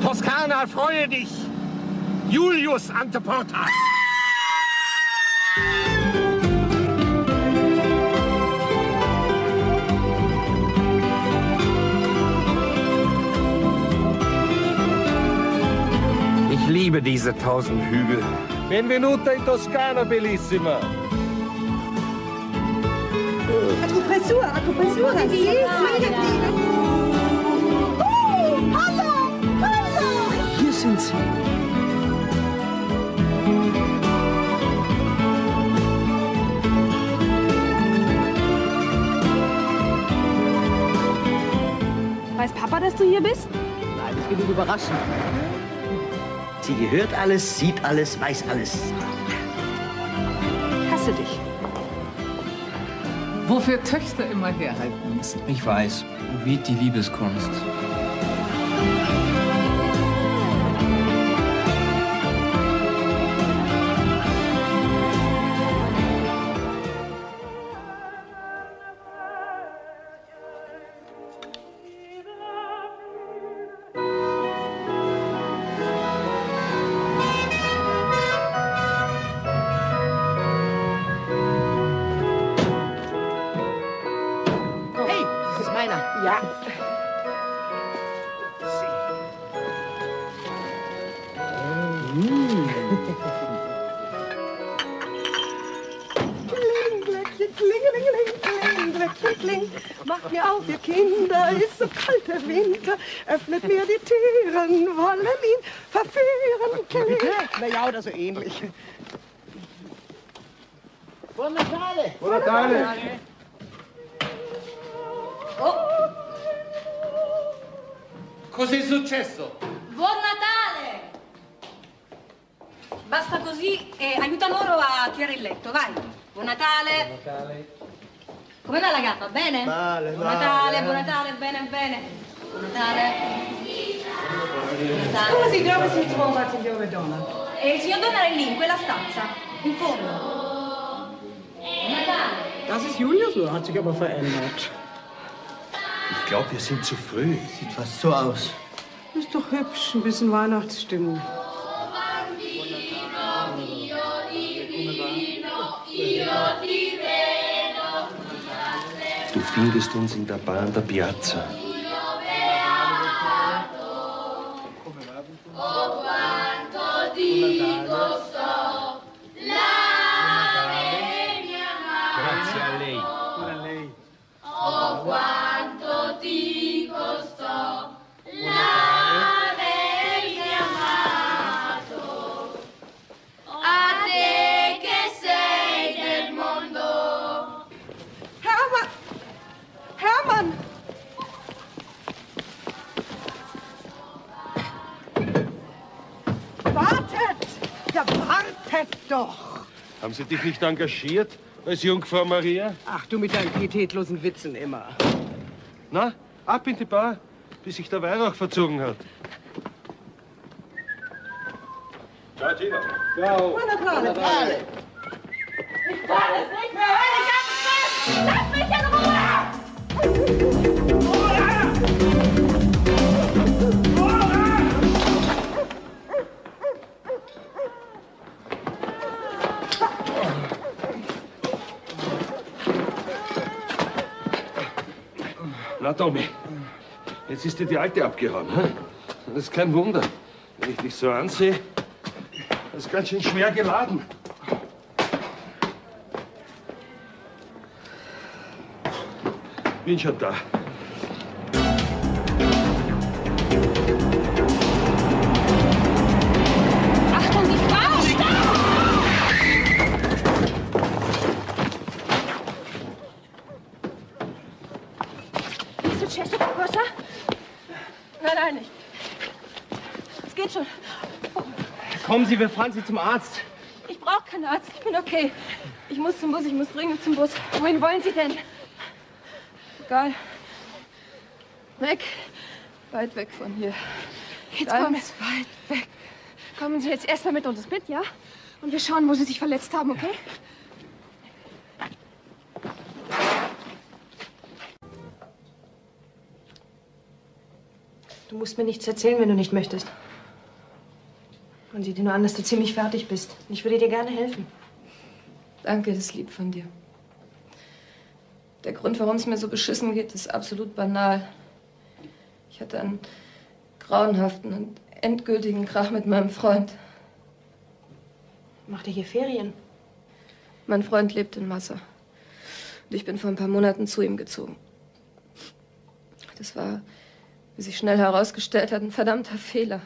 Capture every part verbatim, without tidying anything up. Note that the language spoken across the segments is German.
Toskana, freue dich! Julius Anteportas! Ich liebe diese tausend Hügel. Benvenuta in Toscana, bellissima. Akupressur, Akupressur. Sì, sì. Oh, hallo, hallo. Hier sind sie. Weiß Papa, dass du hier bist? Nein, ich will dich überraschen. Sie hört alles, sieht alles, weiß alles. Ich hasse dich. Wofür Töchter immer herhalten müssen. Ich weiß, wie die Liebeskunst. Ja. Glöckchen, klingelingeling, Glöckchen, kling. Macht mir auf, ihr Kinder, ist so kalt der Winter. Öffnet mir die Türen, wollen ihn verführen. Kling. Na ja, oder so ähnlich. Buon Natale! Buon Natale! Oh, Cos'è successo? buon Natale! Basta così e aiuta loro a tirare il letto, vai. Buon Natale. Buon Natale. Come va la gamba? Bene? Male, Buon male. Natale, buon Natale, bene, bene. Buon Natale. Buon Natale. Scusi, dove si trova il signore Donna? E il signor Donna è lì, in quella stanza, in fondo. Buon Natale. Das ist Julius, oder hat sich aber verändert? Ich glaube, wir sind zu früh. Sieht fast so aus. Ist doch hübsch, ein bisschen Weihnachtsstimmung. Du findest uns in der Bar an der Piazza. Grazie a lei. A lei. Oh, quanto ti costò l'avermi amato, a te che sei del mondo. Hermann! Hermann! Wartet! Ja, wartet doch! Haben Sie dich nicht engagiert als Jungfrau Maria? Ach, du mit deinen pietätlosen Witzen immer. Na, ab in die Bar, bis sich der Weihrauch verzogen hat. Ciao, Gino. Ciao. Buon Natale! Natale! Ich kann es nicht mehr hören, ich hab es fest! Lass mich in Ruhe! Na, Tommy, jetzt ist dir die Alte abgehauen. Hm? Das ist kein Wunder. Wenn ich dich so ansehe, das ist ganz schön schwer geladen. Bin schon da. Achtung, die Frau! Ist successo qualcosa? Nein, nein, nicht. Es geht schon. Kommen Sie, wir fahren Sie zum Arzt. Ich brauche keinen Arzt. Ich bin okay. Ich muss zum Bus. Ich muss dringend zum Bus. Wohin wollen Sie denn? Egal. Weg. Weit weg von hier. Jetzt Ganz kommen weit weg. Kommen Sie jetzt erstmal mit uns ins Bett, ja? Und wir schauen, wo Sie sich verletzt haben, okay? Du musst mir nichts erzählen, wenn du nicht möchtest. Man sieht dir nur an, dass du ziemlich fertig bist. Ich würde dir gerne helfen. Danke, das ist lieb von dir. Der Grund, warum es mir so beschissen geht, ist absolut banal. Ich hatte einen grauenhaften und endgültigen Krach mit meinem Freund. Macht ihr hier Ferien? Mein Freund lebt in Massa. Und ich bin vor ein paar Monaten zu ihm gezogen. Das war, wie sich schnell herausgestellt hat, ein verdammter Fehler.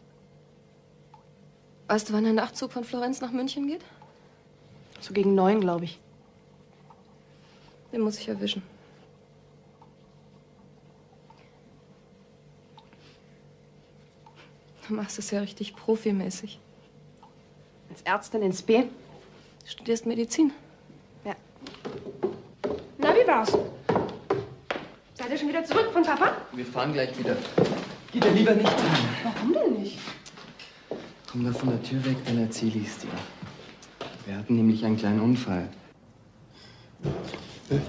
Weißt du, wann der Nachtzug von Florenz nach München geht? So gegen neun, glaube ich. Den muss ich erwischen. Du machst es ja richtig profimäßig. Als Ärztin ins B? Du studierst Medizin. Ja. Na, wie war's? Seid ihr schon wieder zurück von Papa? Wir fahren gleich wieder. Geh da lieber nicht dran. Warum denn nicht? Komm da von der Tür weg, dann erzähl ich's dir. Wir hatten nämlich einen kleinen Unfall. Äh?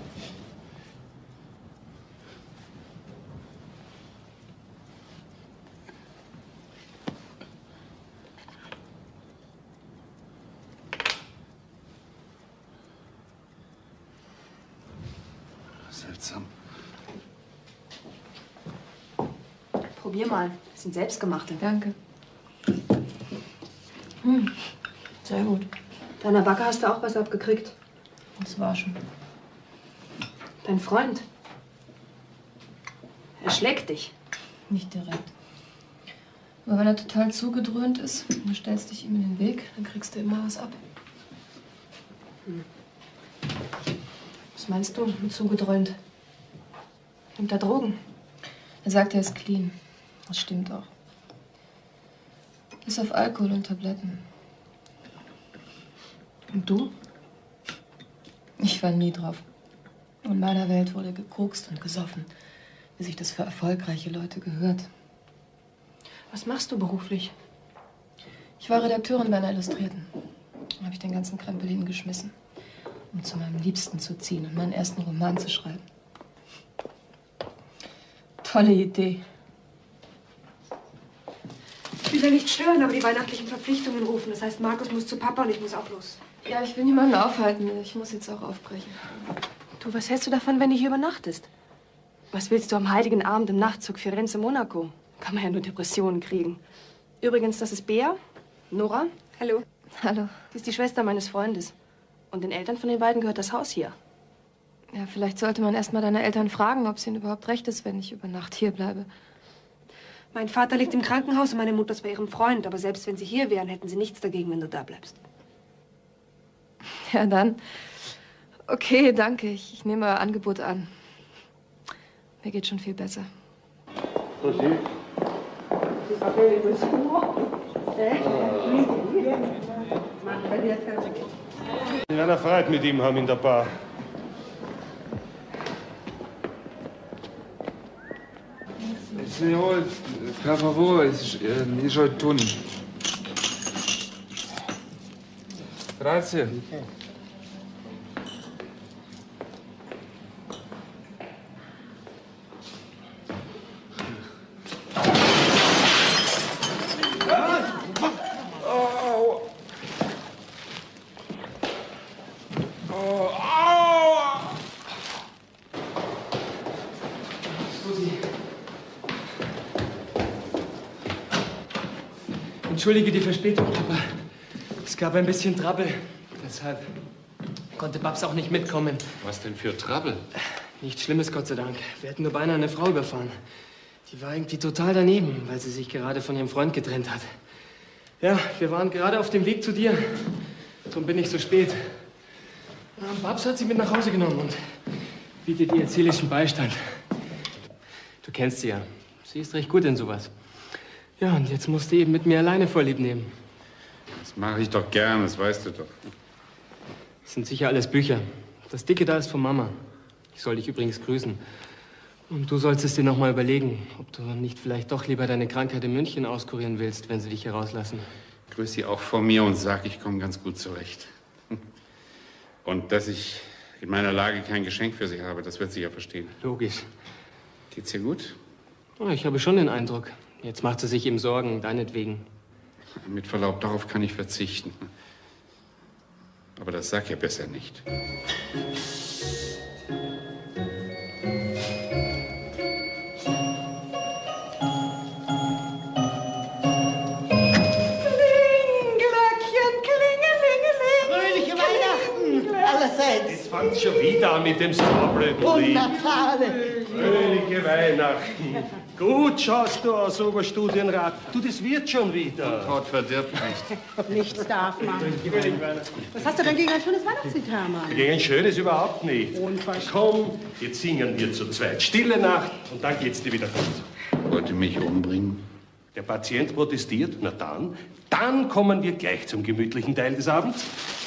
Seltsam. Probier mal. Das sind selbstgemachte. Danke. Hm. Sehr gut. Deiner Backe hast du auch was abgekriegt. Das war schon. Dein Freund. Er schlägt dich. Nicht direkt. Aber wenn er total zugedröhnt ist und du stellst dich ihm in den Weg, dann kriegst du immer was ab. Hm. Was meinst du mit zugedröhnt? Nimmt er Drogen? Er sagt, er ist clean. Das stimmt auch. Bis auf Alkohol und Tabletten. Und du? Ich war nie drauf. In meiner Welt wurde gekokst und gesoffen, wie sich das für erfolgreiche Leute gehört. Was machst du beruflich? Ich war Redakteurin bei einer Illustrierten. Da habe ich den ganzen Krempel hingeschmissen, um zu meinem Liebsten zu ziehen und meinen ersten Roman zu schreiben. Tolle Idee. Ich will ja nicht stören, aber die weihnachtlichen Verpflichtungen rufen. Das heißt, Markus muss zu Papa und ich muss auch los. Ja, ich will niemanden aufhalten. Ich muss jetzt auch aufbrechen. Du, was hältst du davon, wenn du hier übernachtest? Was willst du am heiligen Abend im Nachtzug Firenze-Monaco? Kann man ja nur Depressionen kriegen. Übrigens, das ist Bea, Nora. Hallo. Hallo. Die ist die Schwester meines Freundes. Und den Eltern von den beiden gehört das Haus hier. Ja, vielleicht sollte man erst mal deine Eltern fragen, ob es ihnen überhaupt recht ist, wenn ich über Nacht hier bleibe. Mein Vater liegt im Krankenhaus und meine Mutter ist bei ihrem Freund. Aber selbst wenn sie hier wären, hätten sie nichts dagegen, wenn du da bleibst. Ja, dann. Okay, danke. Ich, ich nehme euer Angebot an. Mir geht schon viel besser. Ich werde Freiheit mit ihm haben in der Bar. Signor, per favore, io ho il tunnel. Grazie. Entschuldige die Verspätung, Papa. Es gab ein bisschen Trouble. Deshalb konnte Babs auch nicht mitkommen. Was denn für Trouble? Nichts Schlimmes, Gott sei Dank. Wir hätten nur beinahe eine Frau überfahren. Die war irgendwie total daneben, weil sie sich gerade von ihrem Freund getrennt hat. Ja, wir waren gerade auf dem Weg zu dir. Darum bin ich so spät. Ja, Babs hat sie mit nach Hause genommen und bietet ihr seelischen Beistand. Du kennst sie ja. Sie ist recht gut in sowas. Ja, und jetzt musst du eben mit mir alleine Vorlieb nehmen. Das mache ich doch gern, das weißt du doch. Das sind sicher alles Bücher. Das Dicke da ist von Mama. Ich soll dich übrigens grüßen. Und du sollst es dir noch mal überlegen, ob du nicht vielleicht doch lieber deine Krankheit in München auskurieren willst, wenn sie dich hier rauslassen. Grüß sie auch von mir und sag, ich komme ganz gut zurecht. Und dass ich in meiner Lage kein Geschenk für sie habe, das wird sie ja verstehen. Logisch. Geht's ihr gut? Oh, ich habe schon den Eindruck. Jetzt macht sie sich ihm Sorgen, deinetwegen. Mit Verlaub, darauf kann ich verzichten. Aber das sag ja besser nicht. Jetzt fängt schon wieder an mit dem Sauerblödel. Und Natale. Fröhliche Weihnachten. Gut schaust du aus, Oberstudienrat. Du, das wird schon wieder. Gott verdirbt nicht. Nichts darf man. Was hast du denn gegen ein schönes Weihnachtslied, Hermann? Gegen ein schönes überhaupt nicht. Komm, jetzt singen wir zu zweit. Stille Nacht und dann geht's dir wieder gut. Wollt ihr mich umbringen? Der Patient protestiert, na dann. Dann kommen wir gleich zum gemütlichen Teil des Abends.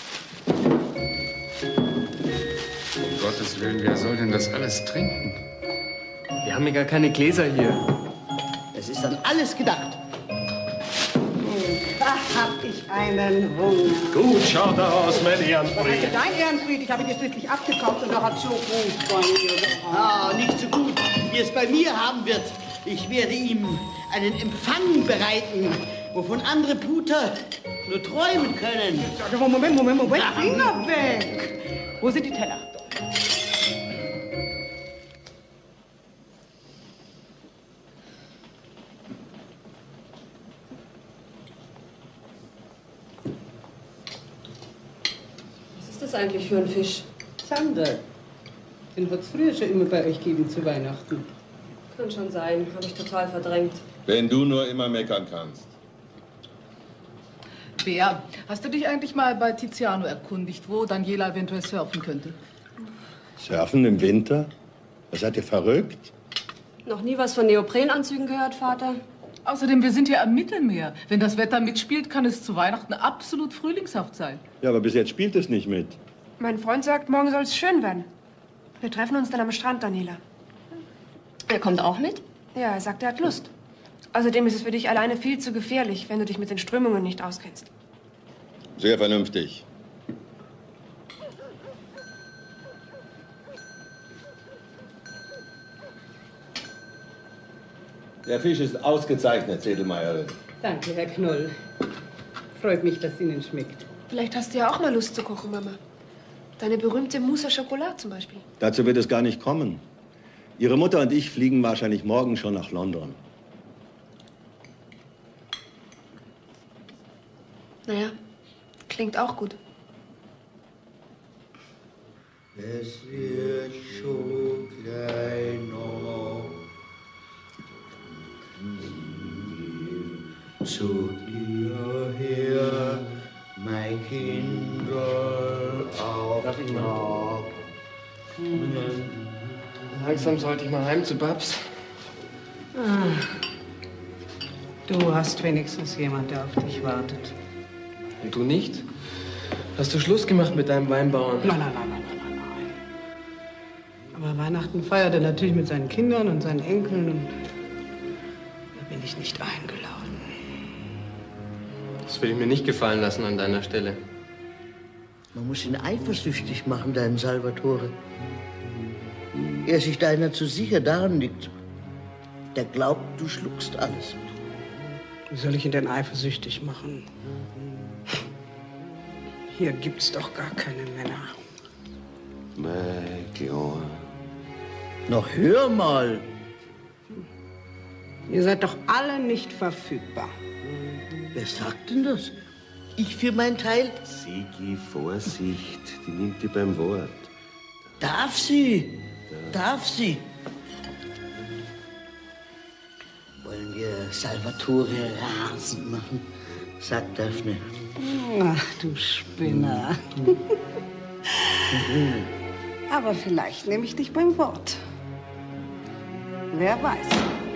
Um Gottes Willen, wer soll denn das alles trinken? Wir haben ja gar keine Gläser hier. Es ist an alles gedacht. Da hab ich einen Hunger. Gut schaut er aus, mein Also Ehrenfried. dein Ehrenfried, ich habe ihn dir schließlich abgekauft und er hat so gut bei mir gehabt. Ah, nicht so gut, wie es bei mir haben wird. Ich werde ihm einen Empfang bereiten, wovon andere Puter nur träumen können. Sag mal, Moment, Moment, Moment, Finger weg. Wo sind die Teller? Was ist das eigentlich für ein Fisch? Zander. Den hat es früher schon immer bei euch gegeben zu Weihnachten. Kann schon sein, habe ich total verdrängt. Wenn du nur immer meckern kannst. Bea, hast du dich eigentlich mal bei Tiziano erkundigt, wo Daniela eventuell surfen könnte? Surfen im Winter? Was seid ihr verrückt? Noch nie was von Neoprenanzügen gehört, Vater? Außerdem, wir sind ja am Mittelmeer. Wenn das Wetter mitspielt, kann es zu Weihnachten absolut frühlingshaft sein. Ja, aber bis jetzt spielt es nicht mit. Mein Freund sagt, morgen soll es schön werden. Wir treffen uns dann am Strand, Daniela. Er kommt auch mit? Ja, er sagt, er hat Lust. Außerdem ist es für dich alleine viel zu gefährlich, wenn du dich mit den Strömungen nicht auskennst. Sehr vernünftig. Der Fisch ist ausgezeichnet, Sedelmeierin. Danke, Herr Knoll. Freut mich, dass es Ihnen schmeckt. Vielleicht hast du ja auch mal Lust zu kochen, Mama. Deine berühmte Mousse à Chocolat zum Beispiel. Dazu wird es gar nicht kommen. Ihre Mutter und ich fliegen wahrscheinlich morgen schon nach London. Naja, klingt auch gut. Es wird schon kleiner. Zu dir her, mein Kinder, auf Darf ich mal? Tag. Langsam sollte ich mal heim zu Babs. Ah, du hast wenigstens jemand, der auf dich wartet. Und du nicht? Hast du Schluss gemacht mit deinem Weinbauern? Nein, nein, nein, nein, nein, nein. Aber Weihnachten feiert er natürlich mit seinen Kindern und seinen Enkeln. Und da bin ich nicht eingeladen. Das will ich mir nicht gefallen lassen an deiner Stelle. Man muss ihn eifersüchtig machen, deinen Salvatore. Er ist sich deiner zu sicher, daran liegt. Der glaubt, du schluckst alles. Wie soll ich ihn denn eifersüchtig machen? Hier gibt's doch gar keine Männer. Mein Kleiner. Noch hör mal. Ihr seid doch alle nicht verfügbar. Wer sagt denn das? Ich für meinen Teil? Sigi, Vorsicht, die nimmt die beim Wort. Darf sie? Darf sie? Wollen wir Salvatore Rasen machen? Sagt Daphne. Ach, du Spinner. Aber vielleicht nehme ich dich beim Wort. Wer weiß.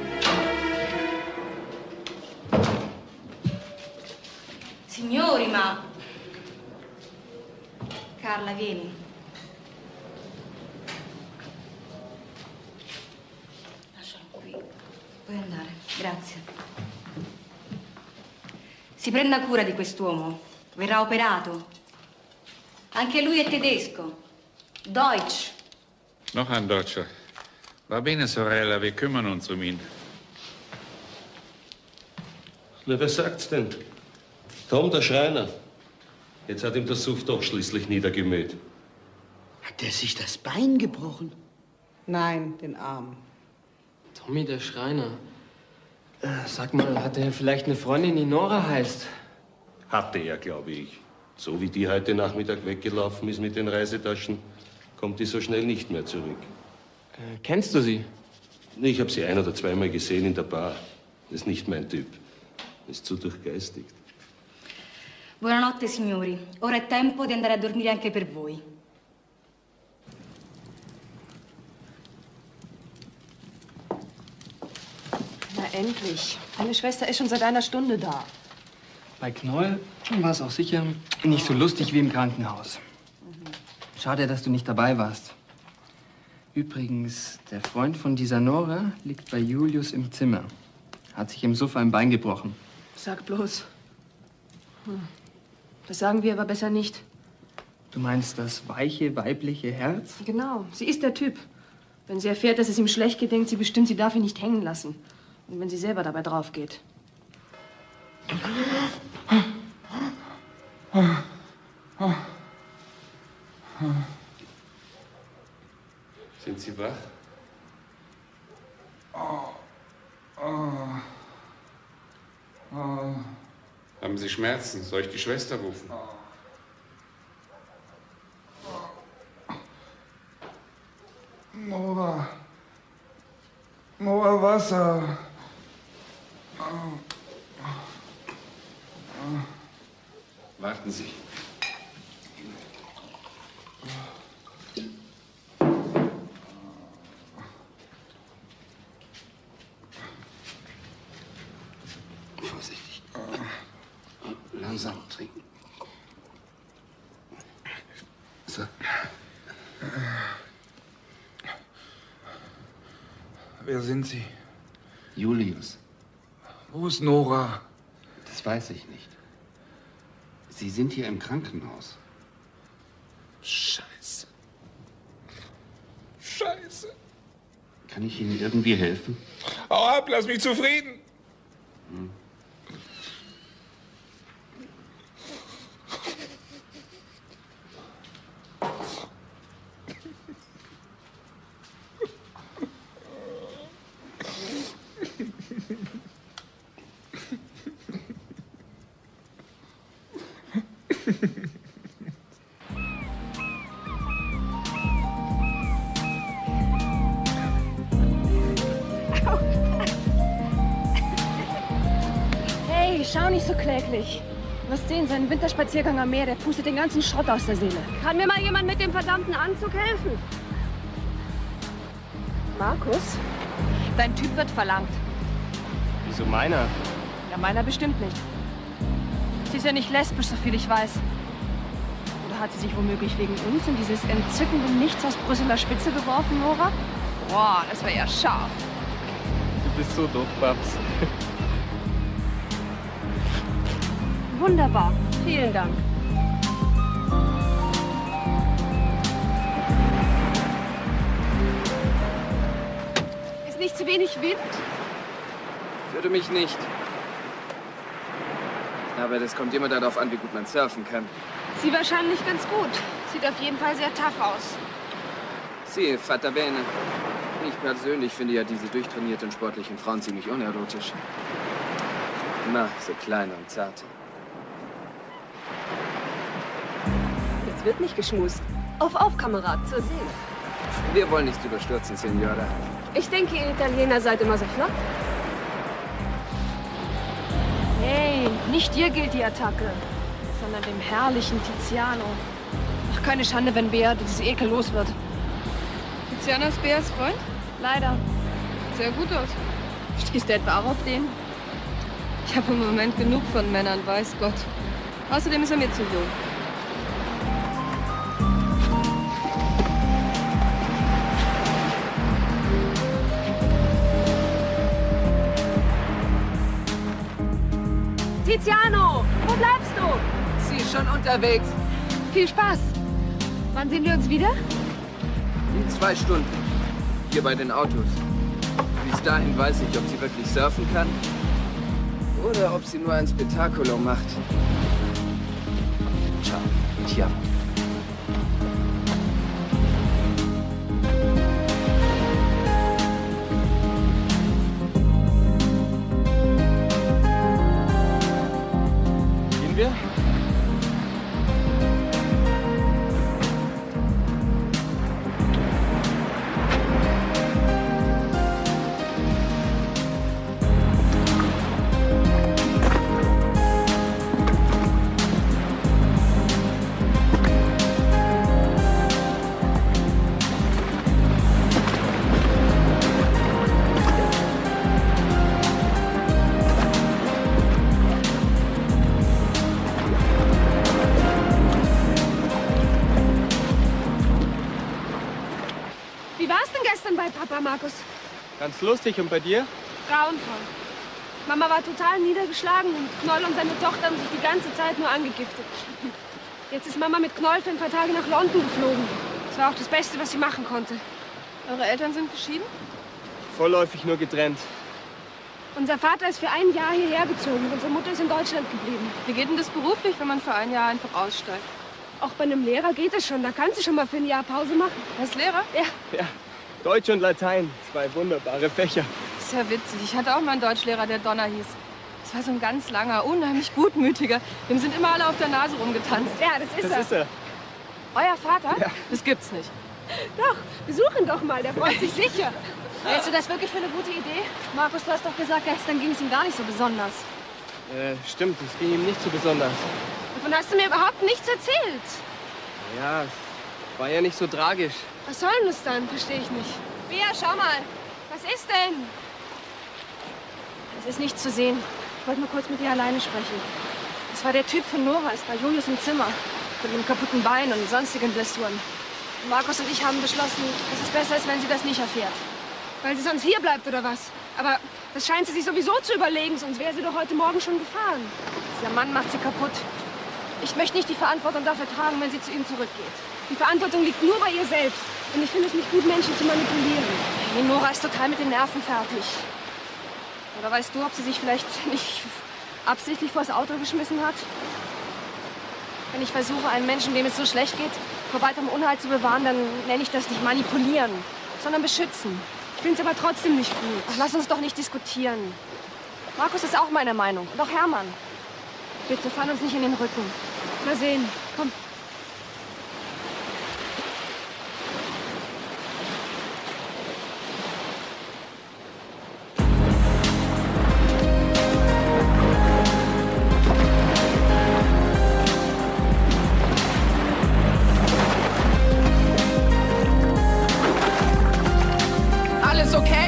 Signori, ma... Carla, vieni. Lascialo qui. Puoi andare. Grazie. Si prenda cura di quest'uomo. Verrà operato. Anche lui è tedesco. Deutsch. Noch ein Deutscher. Va bene, Sorella, wir kümmern uns um ihn. Na, wer sagt's denn? Tom, der Schreiner. Jetzt hat ihm der Suff doch schließlich niedergemäht. Hat der sich das Bein gebrochen? Nein, den Arm. Tommy, der Schreiner. Äh, sag mal, hat er vielleicht eine Freundin, die Nora heißt? Hatte er, glaube ich. So wie die heute Nachmittag weggelaufen ist mit den Reisetaschen, kommt die so schnell nicht mehr zurück. Äh, kennst du sie? Nee, ich habe sie ein- oder zweimal gesehen in der Bar. Das ist nicht mein Typ. Ist zu durchgeistigt. Buonanotte, signori. Ora è tempo di andare a dormire anche per voi. Na endlich. Deine Schwester ist schon seit einer Stunde da. Bei Knoll war es auch sicher nicht so lustig wie im Krankenhaus. Schade, dass du nicht dabei warst. Übrigens, der Freund von dieser Nora liegt bei Julius im Zimmer. Hat sich im Sofa ein Bein gebrochen. Sag bloß. Hm. Das sagen wir aber besser nicht. Du meinst das weiche, weibliche Herz? Genau, sie ist der Typ. Wenn sie erfährt, dass es ihm schlecht geht, denkt sie bestimmt, sie darf ihn nicht hängen lassen. Und wenn sie selber dabei drauf geht. Sind Sie wach? Haben Sie Schmerzen? Soll ich die Schwester rufen? Nora. Nora, Wasser. Warten Sie. Vorsichtig. Langsam trinken. So. Wer sind Sie? Julius. Wo ist Nora? Das weiß ich nicht. Sie sind hier im Krankenhaus. Scheiße. Scheiße. Kann ich Ihnen irgendwie helfen? Hau ab, lass mich zufrieden. Hm. Hey, schau nicht so kläglich. Du wirst sehen, sein Winterspaziergang am Meer, der pustet den ganzen Schrott aus der Seele. Kann mir mal jemand mit dem verdammten Anzug helfen? Markus, dein Typ wird verlangt. Wieso meiner? Ja, meiner bestimmt nicht. Sie ist ja nicht lesbisch, so viel ich weiß. Oder hat sie sich womöglich wegen uns in dieses entzückende Nichts aus Brüsseler Spitze geworfen, Nora? Boah, das wäre ja scharf. Du bist so doof, Babs. Wunderbar. Vielen Dank. Ist nicht zu wenig Wind? Würde mich nicht. Aber das kommt immer darauf an, wie gut man surfen kann. Sie wahrscheinlich ganz gut. Sieht auf jeden Fall sehr tough aus. Sie, fatta bene. Ich persönlich finde ja diese durchtrainierten sportlichen Frauen ziemlich unerotisch. Immer so klein und zart. Jetzt wird nicht geschmust. Auf, auf, Kamerad, zur See. Wir wollen nichts überstürzen, Signora. Ich denke, ihr Italiener seid immer so flott. Hey, nicht dir gilt die Attacke, sondern dem herrlichen Tiziano. Ach, keine Schande, wenn Bea dieses Ekel los wird. Tiziano ist Beas Freund? Leider. Sehr gut aus. Stehst du etwa auch auf den? Ich habe im Moment genug von Männern, weiß Gott. Außerdem ist er mir zu jung. Tiziano, wo bleibst du? Sie ist schon unterwegs. Viel Spaß. Wann sehen wir uns wieder? In zwei Stunden. Hier bei den Autos. Bis dahin weiß ich, ob sie wirklich surfen kann Oder ob sie nur ein Spektakulo macht. Ciao. Tja. Gehen wir? Papa, Markus? Ganz lustig. Und bei dir? Grauenvoll. Mama war total niedergeschlagen und Knoll und seine Tochter haben sich die ganze Zeit nur angegiftet. Jetzt ist Mama mit Knoll für ein paar Tage nach London geflogen. Das war auch das Beste, was sie machen konnte. Eure Eltern sind geschieden? Vorläufig nur getrennt. Unser Vater ist für ein Jahr hierher gezogen. Unsere Mutter ist in Deutschland geblieben. Wie geht denn das beruflich, wenn man für ein Jahr einfach aussteigt? Auch bei einem Lehrer geht es schon. Da kannst du schon mal für ein Jahr Pause machen. Als Lehrer? Ja. Ja. Deutsch und Latein. Zwei wunderbare Fächer. Das ist ja witzig. Ich hatte auch mal einen Deutschlehrer, der Donner hieß. Das war so ein ganz langer, unheimlich gutmütiger. Dem sind immer alle auf der Nase rumgetanzt. Ja, das ist das er. ist er. Euer Vater? Ja. Das gibt's nicht. Doch, besuch ihn doch mal. Der freut sich sicher. Hältst du das wirklich für eine gute Idee? Markus, du hast doch gesagt, gestern ging es ihm gar nicht so besonders. Äh, stimmt. Es ging ihm nicht so besonders. Davon hast du mir überhaupt nichts erzählt. Ja, es war ja nicht so tragisch. Was soll denn das dann? Verstehe ich nicht. Bea, schau mal. Was ist denn? Es ist nichts zu sehen. Ich wollte nur kurz mit dir alleine sprechen. Das war der Typ von Nora, ist bei Julius im Zimmer. Mit einem kaputten Bein und sonstigen Blessuren. Markus und ich haben beschlossen, es ist besser, als wenn sie das nicht erfährt. Weil sie sonst hier bleibt, oder was? Aber das scheint sie sich sowieso zu überlegen, sonst wäre sie doch heute Morgen schon gefahren. Dieser Mann macht sie kaputt. Ich möchte nicht die Verantwortung dafür tragen, wenn sie zu ihm zurückgeht. Die Verantwortung liegt nur bei ihr selbst. Und ich finde es nicht gut, Menschen zu manipulieren. Die Nora ist total mit den Nerven fertig. Oder weißt du, ob sie sich vielleicht nicht absichtlich vors Auto geschmissen hat? Wenn ich versuche, einen Menschen, dem es so schlecht geht, vor weiterem Unheil zu bewahren, dann nenne ich das nicht manipulieren, sondern beschützen. Ich finde es aber trotzdem nicht gut. Ach, lass uns doch nicht diskutieren. Markus ist auch meiner Meinung. Und auch Hermann. Bitte, fall uns nicht in den Rücken. Mal sehen. Komm. Alles okay?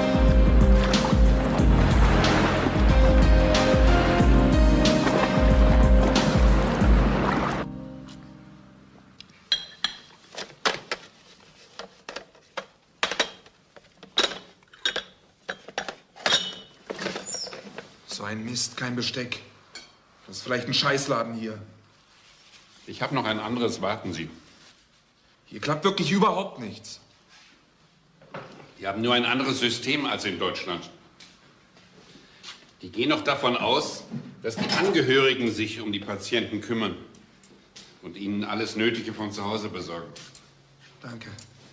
So ein Mist, kein Besteck. Das ist vielleicht ein Scheißladen hier. Ich habe noch ein anderes, warten Sie. Hier klappt wirklich überhaupt nichts. Die haben nur ein anderes System als in Deutschland. Die gehen noch davon aus, dass die Angehörigen sich um die Patienten kümmern und ihnen alles Nötige von zu Hause besorgen. Danke.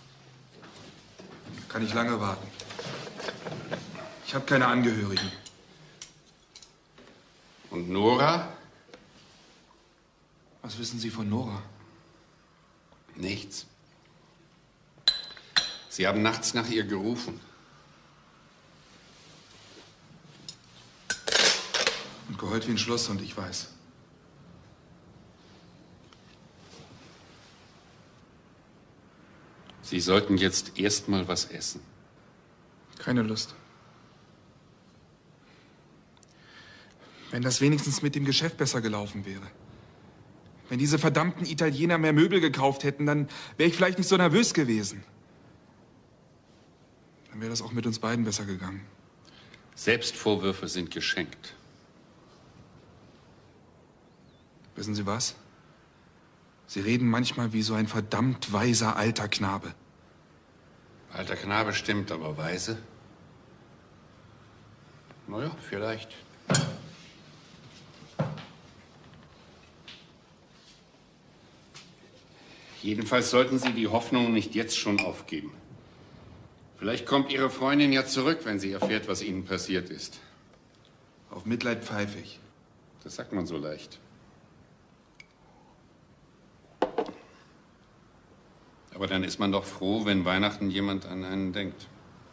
Kann ich lange warten. Ich habe keine Angehörigen. Und Nora? Was wissen Sie von Nora? Nichts. Sie haben nachts nach ihr gerufen. Und geheult wie ein Schlosshund, ich weiß. Sie sollten jetzt erst mal was essen. Keine Lust. Wenn das wenigstens mit dem Geschäft besser gelaufen wäre. Wenn diese verdammten Italiener mehr Möbel gekauft hätten, dann wäre ich vielleicht nicht so nervös gewesen. Dann wäre das auch mit uns beiden besser gegangen. Selbstvorwürfe sind geschenkt. Wissen Sie was? Sie reden manchmal wie so ein verdammt weiser alter Knabe. Alter Knabe stimmt, aber weise? Naja, vielleicht. Jedenfalls sollten Sie die Hoffnung nicht jetzt schon aufgeben. Vielleicht kommt Ihre Freundin ja zurück, wenn sie erfährt, was Ihnen passiert ist. Auf Mitleid pfeife ich. Das sagt man so leicht. Aber dann ist man doch froh, wenn Weihnachten jemand an einen denkt.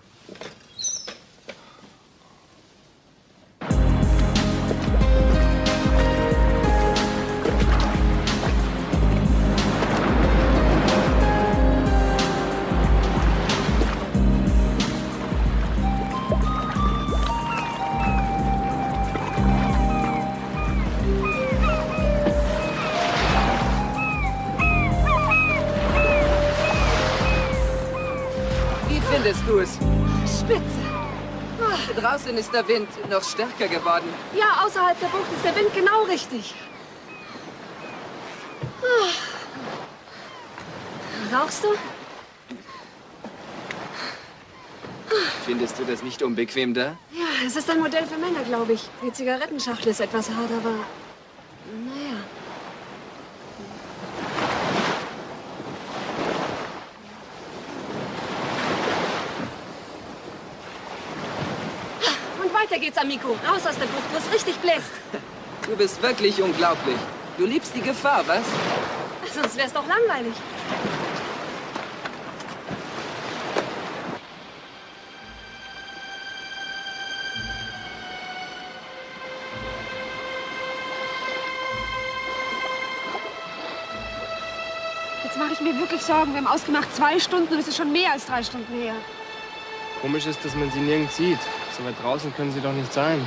Findest du es? Spitze. Ah. Draußen ist der Wind noch stärker geworden. Ja, außerhalb der Bucht ist der Wind genau richtig. Ah. Rauchst du? Findest du das nicht unbequem da? Ja, es ist ein Modell für Männer, glaube ich. Die Zigarettenschachtel ist etwas hart, aber... naja. Weiter geht's, Amico. Raus aus der Bucht, wo es richtig bläst. Du bist wirklich unglaublich. Du liebst die Gefahr, was? Sonst wär's doch langweilig. Jetzt mache ich mir wirklich Sorgen. Wir haben ausgemacht zwei Stunden und es ist schon mehr als drei Stunden her. Komisch ist, dass man sie nirgends sieht. So weit draußen können sie doch nicht sein.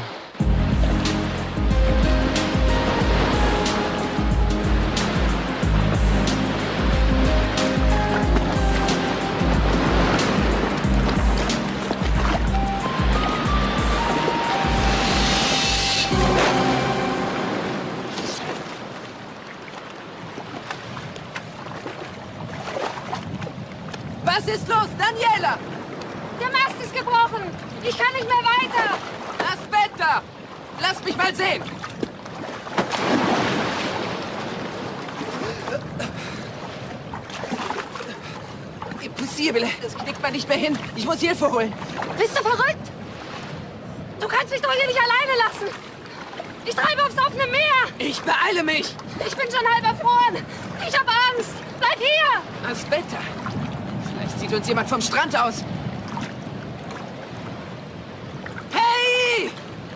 Was ist los, Daniela? Der Mast ist gebrochen. Ich kann nicht mehr weiter. Aspetta! Lass mich mal sehen. Impossibile. Das kriegt man nicht mehr hin. Ich muss Hilfe holen. Bist du verrückt? Du kannst mich doch hier nicht alleine lassen. Ich treibe aufs offene Meer. Ich beeile mich. Ich bin schon halb erfroren. Ich habe Angst. Bleib hier. Aspetta. Vielleicht sieht uns jemand vom Strand aus. Hey!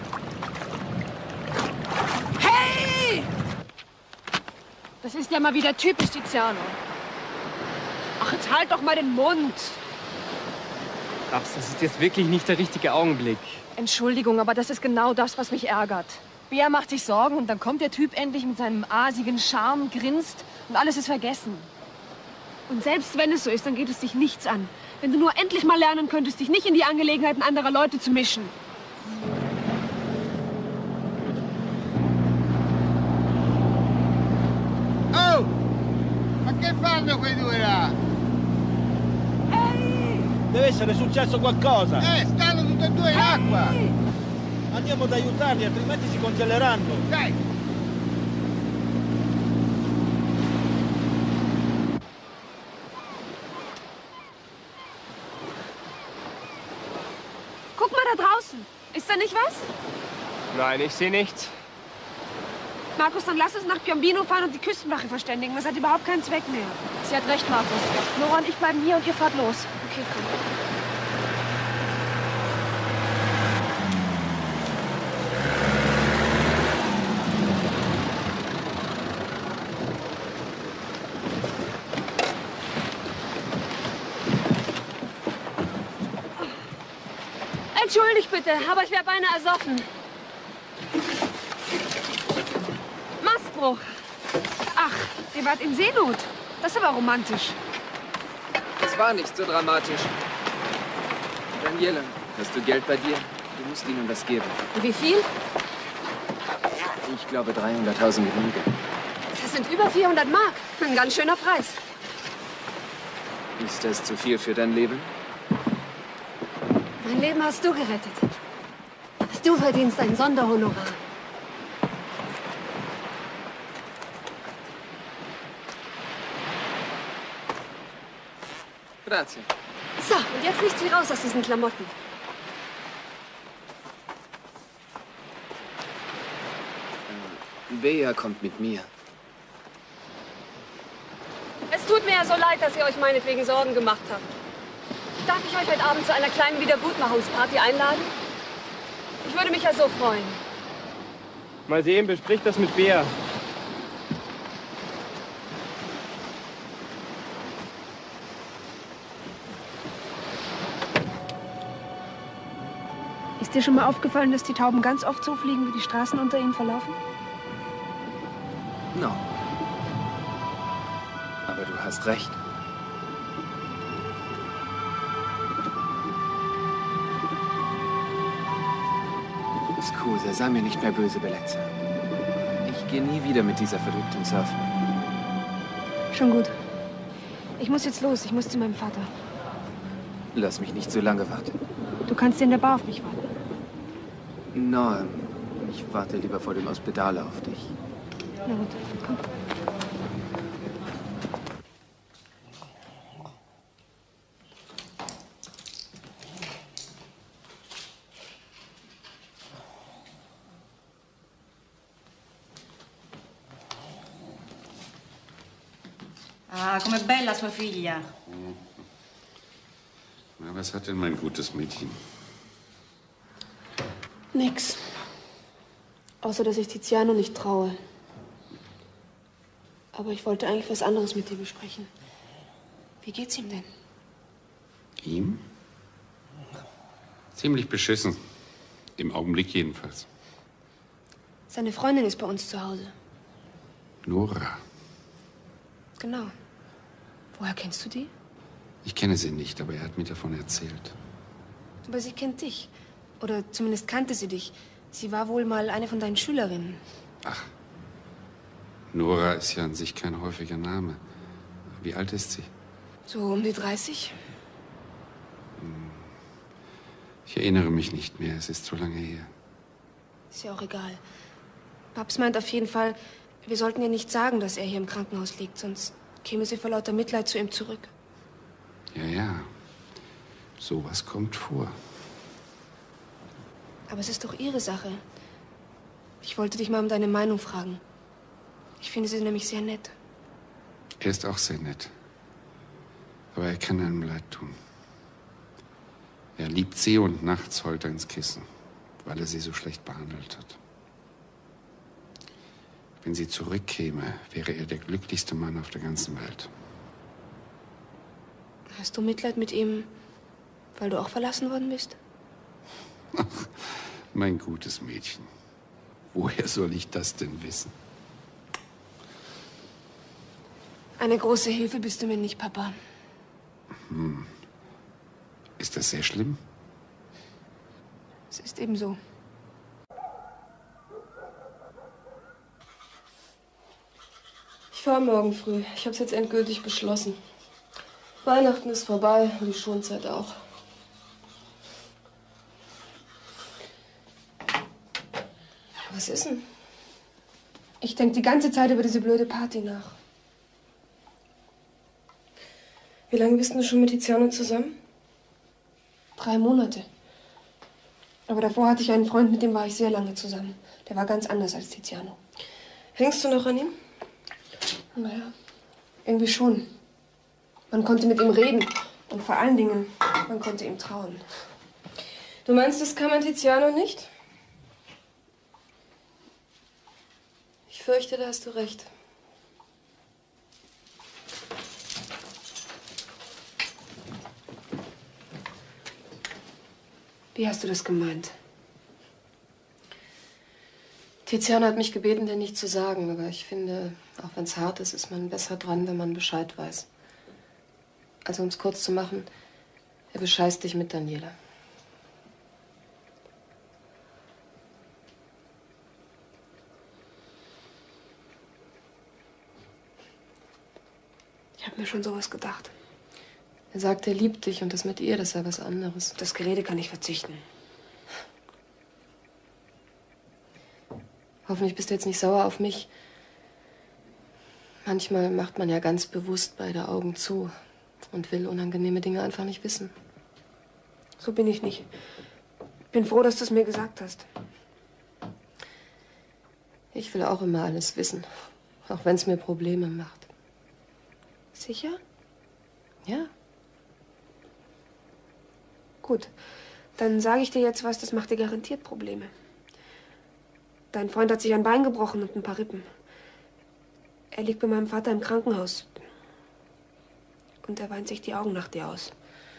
Hey! Das ist ja mal wieder typisch Tiziano. Ach, jetzt halt doch mal den Mund. Babs, das ist jetzt wirklich nicht der richtige Augenblick. Entschuldigung, aber das ist genau das, was mich ärgert. Bea macht sich Sorgen und dann kommt der Typ endlich mit seinem asigen Charme, grinst und alles ist vergessen. Und selbst wenn es so ist, dann geht es dich nichts an. Wenn du nur endlich mal lernen könntest, dich nicht in die Angelegenheiten anderer Leute zu mischen. Oh! Ma che fanno quei due là? Ehi! Deve essere successo qualcosa! Eh, stanno tutti e due in acqua! Andiamo ad aiutarli, altrimenti si congeleranno! Dai! Guck mal da draußen. Ist da nicht was? Nein, ich sehe nichts. Markus, dann lass uns nach Piombino fahren und die Küstenwache verständigen. Das hat überhaupt keinen Zweck mehr. Sie hat recht, Markus. Nora und ich bleiben hier und ihr fahrt los. Okay, komm. Entschuldigt bitte, aber ich wäre beinahe ersoffen. Mastbruch. Ach, ihr wart in Seenot. Das ist aber romantisch. Es war nicht so dramatisch. Daniela, hast du Geld bei dir? Du musst ihnen das geben. Wie viel? Ich glaube dreihunderttausend Genüge. Das sind über vierhundert Mark. Ein ganz schöner Preis. Ist das zu viel für dein Leben? Mein Leben hast du gerettet. Du verdienst ein Sonderhonorar. Grazie. So, und jetzt nichts wie raus aus diesen Klamotten. Äh, Bea kommt mit mir. Es tut mir ja so leid, dass ihr euch meinetwegen Sorgen gemacht habt. Darf ich euch heute Abend zu einer kleinen Wiedergutmachungsparty einladen? Ich würde mich ja so freuen. Mal sehen, besprich das mit Bea. Ist dir schon mal aufgefallen, dass die Tauben ganz oft so fliegen, wie die Straßen unter ihnen verlaufen? No. Aber du hast recht. Scusa, sei mir nicht mehr böse, Bellezza. Ich gehe nie wieder mit dieser Verrückten surfen. Schon gut. Ich muss jetzt los. Ich muss zu meinem Vater. Lass mich nicht so lange warten. Du kannst in der Bar auf mich warten. No, ich warte lieber vor dem Hospital auf dich. Na gut, komm. Ah, com'è bella sua figlia. Na, was hat denn mein gutes Mädchen? Nix. Außer, dass ich Tiziano nicht traue. Aber ich wollte eigentlich was anderes mit dir besprechen. Wie geht's ihm denn? Ihm? Ziemlich beschissen. Im Augenblick jedenfalls. Seine Freundin ist bei uns zu Hause. Nora. Genau. Woher kennst du die? Ich kenne sie nicht, aber er hat mir davon erzählt. Aber sie kennt dich. Oder zumindest kannte sie dich. Sie war wohl mal eine von deinen Schülerinnen. Nora ist ja an sich kein häufiger Name. Wie alt ist sie? So um die dreißig? Ich erinnere mich nicht mehr. Es ist so lange her. Ist ja auch egal. Babs meint auf jeden Fall, wir sollten ihr nicht sagen, dass er hier im Krankenhaus liegt, sonst käme sie vor lauter Mitleid zu ihm zurück. Ja, ja. Sowas kommt vor. Aber es ist doch ihre Sache. Ich wollte dich mal um deine Meinung fragen. Ich finde sie nämlich sehr nett. Er ist auch sehr nett. Aber er kann einem leid tun. Er liebt sie und nachts heult er ins Kissen, weil er sie so schlecht behandelt hat. Wenn sie zurückkäme, wäre er der glücklichste Mann auf der ganzen Welt. Hast du Mitleid mit ihm, weil du auch verlassen worden bist? Ach, mein gutes Mädchen. Woher soll ich das denn wissen? Eine große Hilfe bist du mir nicht, Papa. Hm. Ist das sehr schlimm? Es ist eben so. Ich fahre morgen früh. Ich habe es jetzt endgültig beschlossen. Weihnachten ist vorbei und die Schonzeit auch. Was ist denn? Ich denke die ganze Zeit über diese blöde Party nach. Wie lange bist du schon mit Tiziano zusammen? Drei Monate. Aber davor hatte ich einen Freund, mit dem war ich sehr lange zusammen. Der war ganz anders als Tiziano. Hängst du noch an ihm? Naja, irgendwie schon. Man konnte mit ihm reden. Und vor allen Dingen, man konnte ihm trauen. Du meinst, das kann man Tiziano nicht? Ich fürchte, da hast du recht. Wie hast du das gemeint? Tiziano hat mich gebeten, dir nicht zu sagen, aber ich finde, auch wenn es hart ist, ist man besser dran, wenn man Bescheid weiß. Also, um es kurz zu machen, er bescheißt dich mit Daniela. Ich habe mir schon sowas gedacht. Er sagt, er liebt dich und das mit ihr, das sei was anderes. Das Gerede kann ich verzichten. Hoffentlich bist du jetzt nicht sauer auf mich. Manchmal macht man ja ganz bewusst beide Augen zu, und will unangenehme Dinge einfach nicht wissen. So bin ich nicht. Bin froh, dass du es mir gesagt hast. Ich will auch immer alles wissen, auch wenn es mir Probleme macht. Sicher? Ja. Gut, dann sage ich dir jetzt was, das macht dir garantiert Probleme. Dein Freund hat sich ein Bein gebrochen und ein paar Rippen. Er liegt bei meinem Vater im Krankenhaus. Und er weint sich die Augen nach dir aus.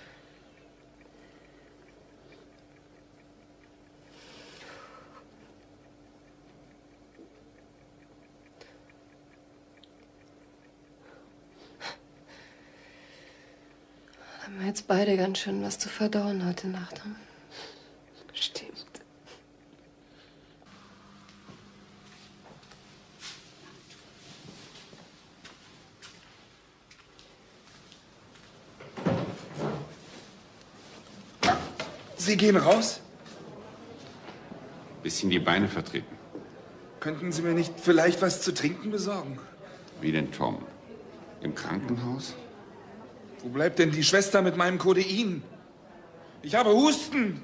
Haben wir jetzt beide ganz schön was zu verdauen heute Nacht. Hm? Stimmt. Sie gehen raus? Bisschen die Beine vertreten. Könnten Sie mir nicht vielleicht was zu trinken besorgen? Wie denn, Tom? Im Krankenhaus? Wo bleibt denn die Schwester mit meinem Codein? Ich habe Husten.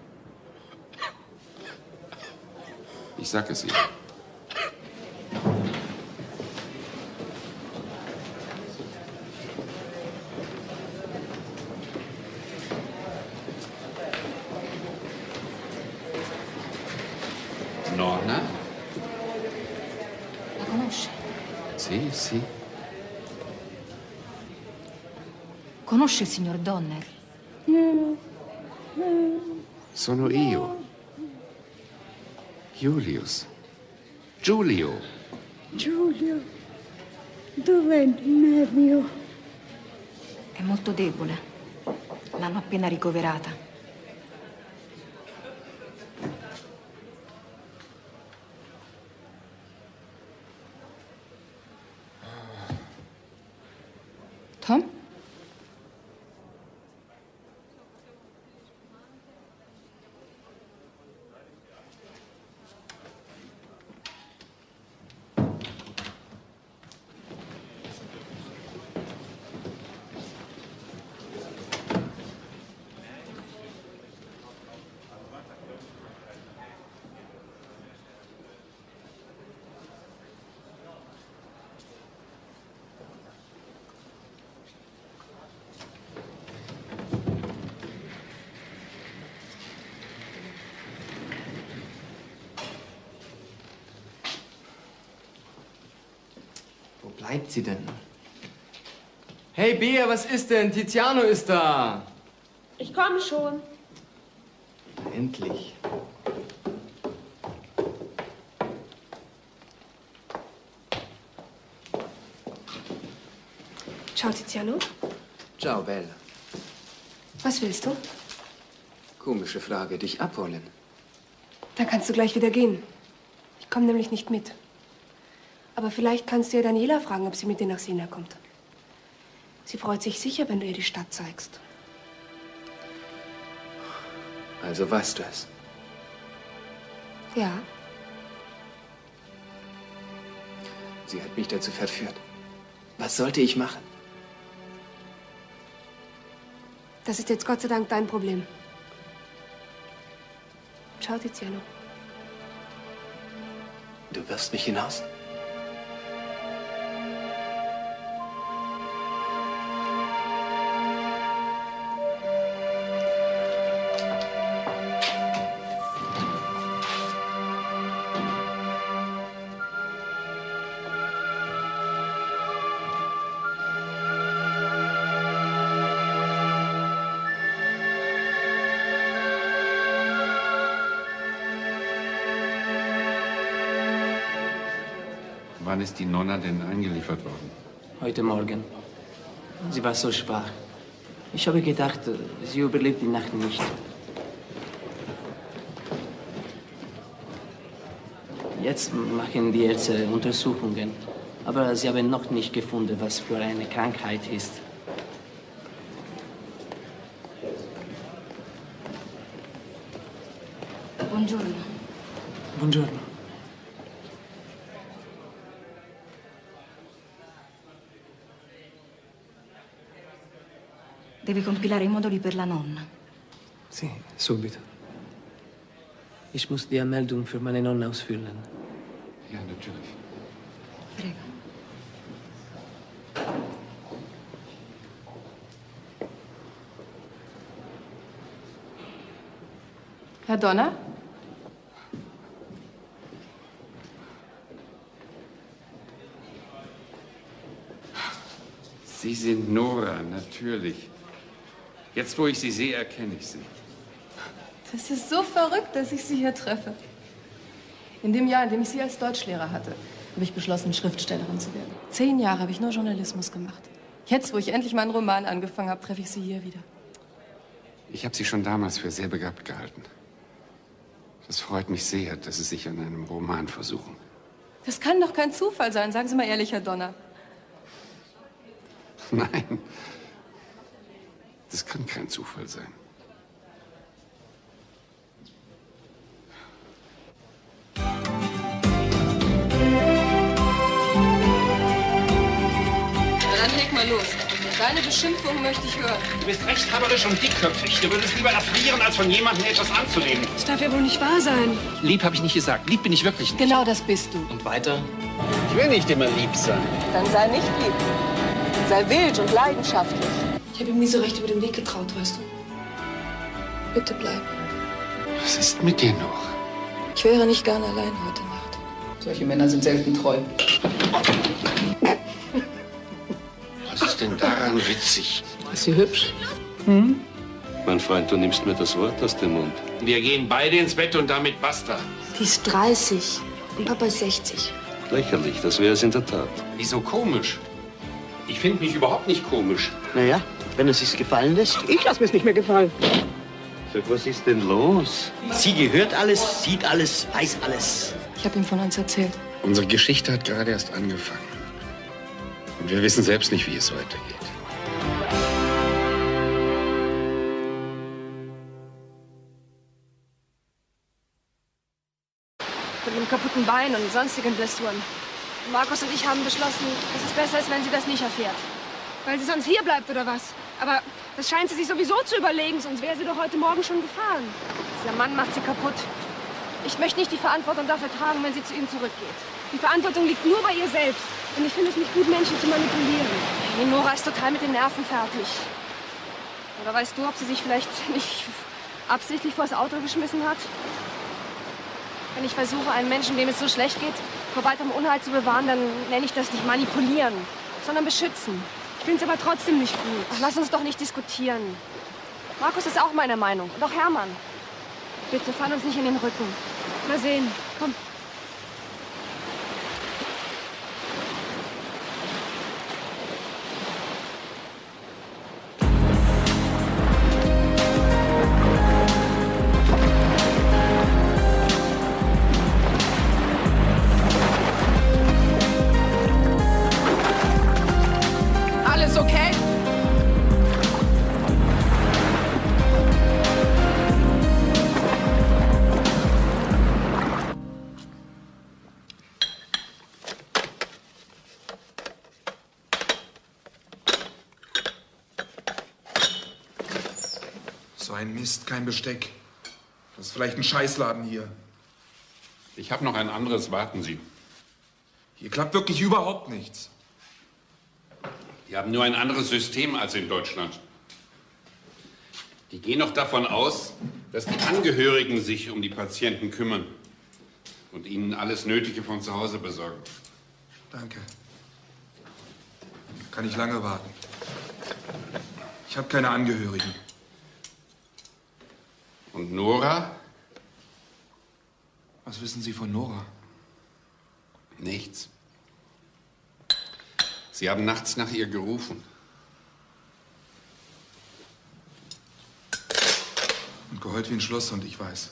Ich sag es ihr. Norna? La conosce? Sì, sì. Conosce il signor Donner? Sono io. Julius. Giulio. Giulio, dov'è il nervio? È molto debole. L'hanno appena ricoverata. Tom? Wo bleibt sie denn? Hey, Bea, was ist denn? Tiziano ist da. Ich komme schon. Endlich. Ciao, Tiziano. Ciao, Bella. Was willst du? Komische Frage, dich abholen. Dann kannst du gleich wieder gehen. Ich komme nämlich nicht mit. Aber vielleicht kannst du ja Daniela fragen, ob sie mit dir nach Siena kommt. Sie freut sich sicher, wenn du ihr die Stadt zeigst. Also weißt du es. Ja, Sie hat mich dazu verführt. Was sollte ich machen? das ist jetzt Gott sei Dank dein Problem. Ciao, Tiziano. Du wirfst mich hinaus? Wann ist die Nonna denn eingeliefert worden? Heute Morgen. Sie war so schwach. Ich habe gedacht, sie überlebt die Nacht nicht. Jetzt machen die Ärzte Untersuchungen. Aber sie haben noch nicht gefunden, was für eine Krankheit ist. Buongiorno. Buongiorno. Deve compilare i moduli per la nonna. Sì, subito. Ich muss die Anmeldung für meine Nonna ausfüllen. Ja, natürlich. Prego. Herr Donner? Sie sind Nora, natürlich. Jetzt, wo ich Sie sehe, erkenne ich Sie. Das ist so verrückt, dass ich Sie hier treffe. In dem Jahr, in dem ich Sie als Deutschlehrer hatte, habe ich beschlossen, Schriftstellerin zu werden. Zehn Jahre habe ich nur Journalismus gemacht. Jetzt, wo ich endlich meinen Roman angefangen habe, treffe ich Sie hier wieder. Ich habe Sie schon damals für sehr begabt gehalten. Das freut mich sehr, dass Sie sich an einem Roman versuchen. Das kann doch kein Zufall sein, sagen Sie mal ehrlich, Herr Donner. Nein, das kann kein Zufall sein. Dann leg mal los. Deine Beschimpfung möchte ich hören. Du bist rechthaberisch und dickköpfig. Du würdest lieber erfrieren, als von jemandem etwas anzunehmen. Das darf ja wohl nicht wahr sein. Lieb habe ich nicht gesagt. Lieb bin ich wirklich nicht. Genau das bist du. Und weiter? Ich will nicht immer lieb sein. Dann sei nicht lieb. Sei wild und leidenschaftlich. Ich habe ihm nie so recht über den Weg getraut, weißt du. Bitte bleib. Was ist mit dir noch? Ich wäre nicht gern allein heute Nacht. Solche Männer sind selten treu. Was ist denn daran witzig? Ist sie hübsch? Hm? Mein Freund, du nimmst mir das Wort aus dem Mund. Wir gehen beide ins Bett und damit basta. Die ist dreißig und Papa ist sechzig. Lächerlich, das wäre es in der Tat. Wieso komisch? Ich finde mich überhaupt nicht komisch. Naja, wenn es sich gefallen lässt. Ich lass mir's nicht mehr gefallen. Sag, was ist denn los? Sie gehört alles, sieht alles, weiß alles. Ich habe ihm von uns erzählt. Unsere Geschichte hat gerade erst angefangen. Und wir wissen selbst nicht, wie es weitergeht. Mit einem kaputten Bein und sonstigen Blessuren. Markus und ich haben beschlossen, dass es besser ist, wenn sie das nicht erfährt. Weil sie sonst hier bleibt, oder was? Aber das scheint sie sich sowieso zu überlegen, sonst wäre sie doch heute Morgen schon gefahren. Dieser Mann macht sie kaputt. Ich möchte nicht die Verantwortung dafür tragen, wenn sie zu ihm zurückgeht. Die Verantwortung liegt nur bei ihr selbst. Und ich finde es nicht gut, Menschen zu manipulieren. Die Nora ist total mit den Nerven fertig. Oder weißt du, ob sie sich vielleicht nicht absichtlich vors Auto geschmissen hat? Wenn ich versuche, einen Menschen, dem es so schlecht geht, vor weiterem Unheil zu bewahren, dann nenne ich das nicht manipulieren, sondern beschützen. Ich finde es aber trotzdem nicht gut. Ach, lass uns doch nicht diskutieren. Markus ist auch meiner Meinung. Und auch Hermann. Bitte, fall uns nicht in den Rücken. Mal sehen. Komm. Alles okay? So ein Mist, kein Besteck. Das ist vielleicht ein Scheißladen hier. Ich habe noch ein anderes, warten Sie. Hier klappt wirklich überhaupt nichts. Die haben nur ein anderes System als in Deutschland. Die gehen noch davon aus, dass die Angehörigen sich um die Patienten kümmern und ihnen alles Nötige von zu Hause besorgen. Danke. Kann ich lange warten. Ich habe keine Angehörigen. Und Nora? Was wissen Sie von Nora? Nichts. Sie haben nachts nach ihr gerufen. Und geheult wie ein Schlosshund, ich weiß.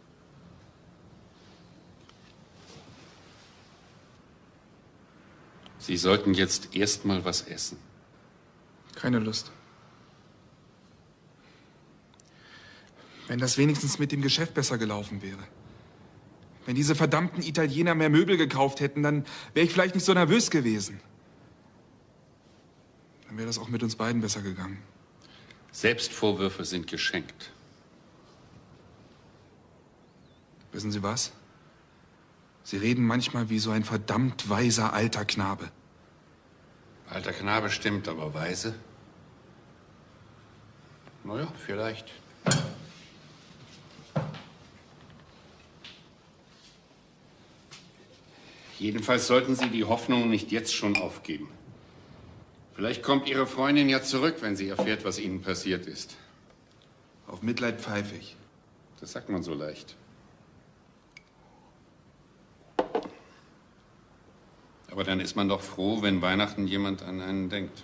Sie sollten jetzt erst mal was essen. Keine Lust. Wenn das wenigstens mit dem Geschäft besser gelaufen wäre. Wenn diese verdammten Italiener mehr Möbel gekauft hätten, dann wäre ich vielleicht nicht so nervös gewesen. Dann wäre das auch mit uns beiden besser gegangen. Selbstvorwürfe sind geschenkt. Wissen Sie was? Sie reden manchmal wie so ein verdammt weiser alter Knabe. Alter Knabe stimmt, aber weise? Na ja, vielleicht. Jedenfalls sollten Sie die Hoffnung nicht jetzt schon aufgeben. Vielleicht kommt Ihre Freundin ja zurück, wenn sie erfährt, was Ihnen passiert ist. Auf Mitleid pfeife ich. Das sagt man so leicht. Aber dann ist man doch froh, wenn Weihnachten jemand an einen denkt.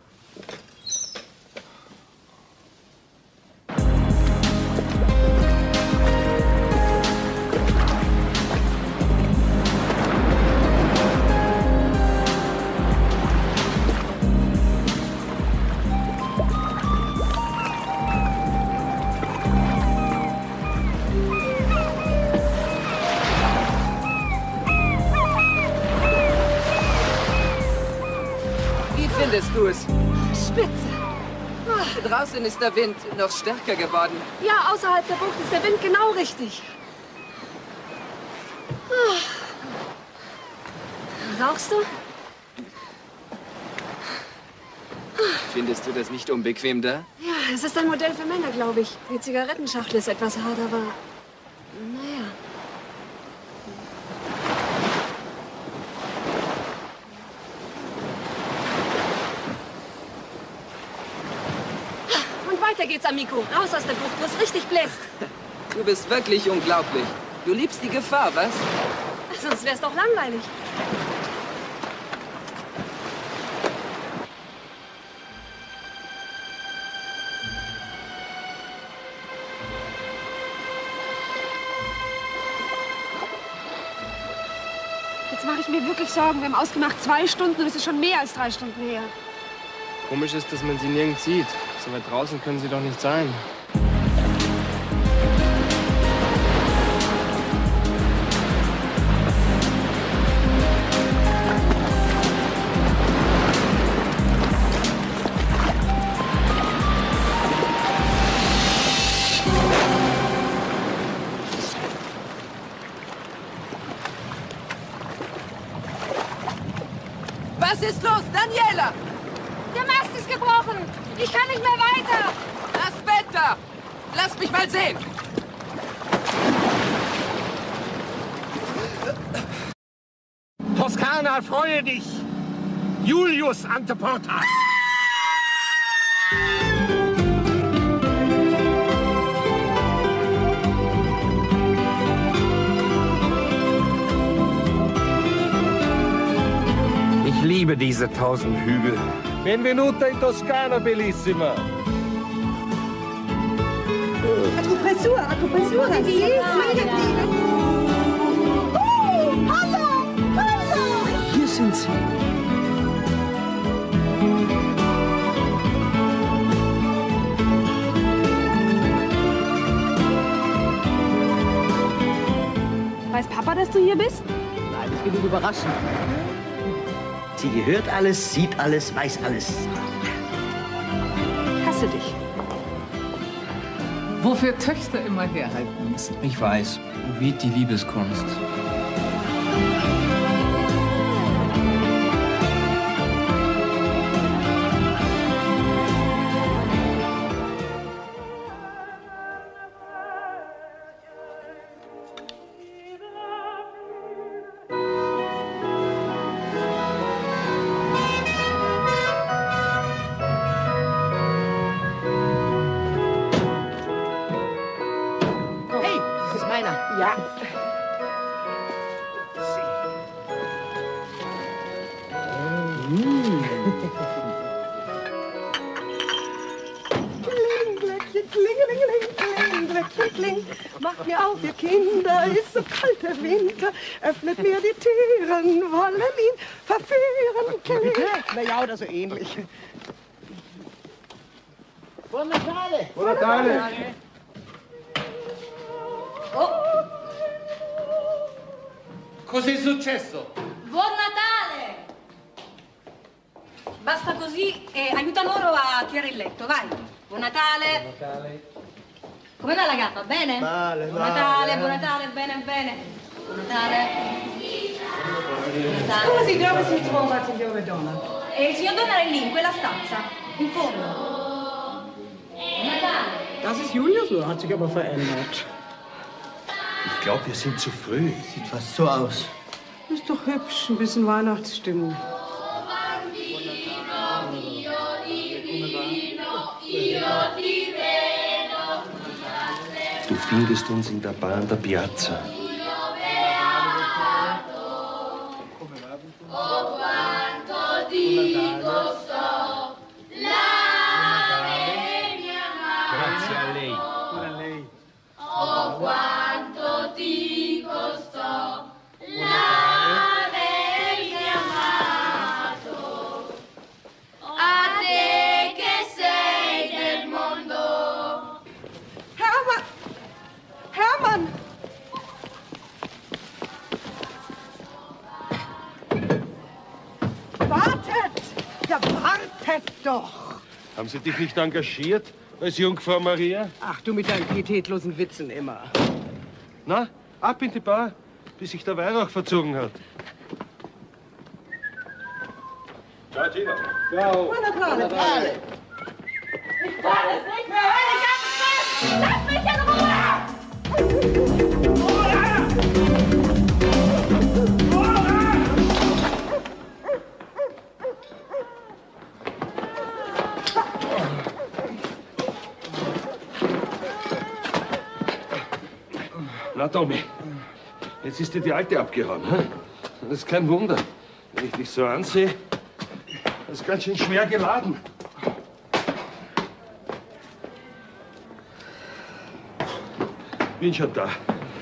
Findest du es? Spitze. Ah, draußen ist der Wind noch stärker geworden. Ja, außerhalb der Bucht ist der Wind genau richtig. Ah. Rauchst du? Findest du das nicht unbequem da? Ja, es ist ein Modell für Männer, glaube ich. Die Zigarettenschachtel ist etwas hart, aber naja. Weiter geht's, Amico. Raus aus der Bucht, wo es richtig bläst. Du bist wirklich unglaublich. Du liebst die Gefahr, was? Sonst wär's doch langweilig. Jetzt mache ich mir wirklich Sorgen. Wir haben ausgemacht zwei Stunden und es ist schon mehr als drei Stunden her. Komisch ist, dass man sie nirgends sieht. So weit draußen können sie doch nicht sein. Was ist los, Daniela? Der Mast ist gebrochen. Ich kann nicht mehr weiter. Das Bett da. Lass mich mal sehen. Toskana, freue dich. Julius Anteportas. Ich liebe diese tausend Hügel. Benvenuta in Toscana, bellissima. Acupressur, Acupressur. Sì, sì. Oh, hallo, hallo. Hier sind sie. Weiß Papa, dass du hier bist? Nein, ich will ihn überraschen. Sie hört alles, sieht alles, weiß alles. Ich hasse dich. Wofür Töchter immer herhalten müssen. Ich weiß, wie die Liebeskunst. Ja. Glöckchen, klingelingeling, kling, Glöckchen, kling. Macht mir auf, ihr Kinder, ist so kalt der Winter. Öffnet mir die Türen, wollen ihn verführen. Bitte? Na ja, oder so ähnlich. Buon Natale! Buon Natale! Oh, Cos'è successo? buon Natale! Basta così e aiuta loro a tirare il letto, vai. Buon Natale. Buon Natale. Come va la gamba? Bene? Male, Buon male, Natale, eh. buon Natale, bene, bene. Buon Natale. Buon Natale. Scusi, dove si trova il signore Donner? E il signor Donner è lì, in quella stanza, in fondo. Buon Natale. Das ist Julius, oder hat sich aber verändert? Ich glaube, wir sind zu früh. Sieht fast so aus. Ist doch hübsch, ein bisschen Weihnachtsstimmung. Du findest uns in der Bar an der Piazza. Oh, quanto ti costò la veglia Grazie a lei. a lei. Oh, quanto ti costò la veglia amato. A te che sei del mondo. Hermann! Hermann! Wartet! Ja, wartet doch! Haben Sie dich nicht engagiert als Jungfrau Maria? Ach, du mit deinen pietätlosen Witzen immer. Na, ab in die Bar, bis sich der Weihrauch verzogen hat. Ciao, Gina. Ciao. Buon Natale! Natale. Ich kann es nicht mehr hören, ich hab es! Lass mich in Ruhe! Na, Tommy, jetzt ist dir die Alte abgehauen. Hm? Das ist kein Wunder. Wenn ich dich so ansehe, das ist ganz schön schwer geladen. Bin schon da.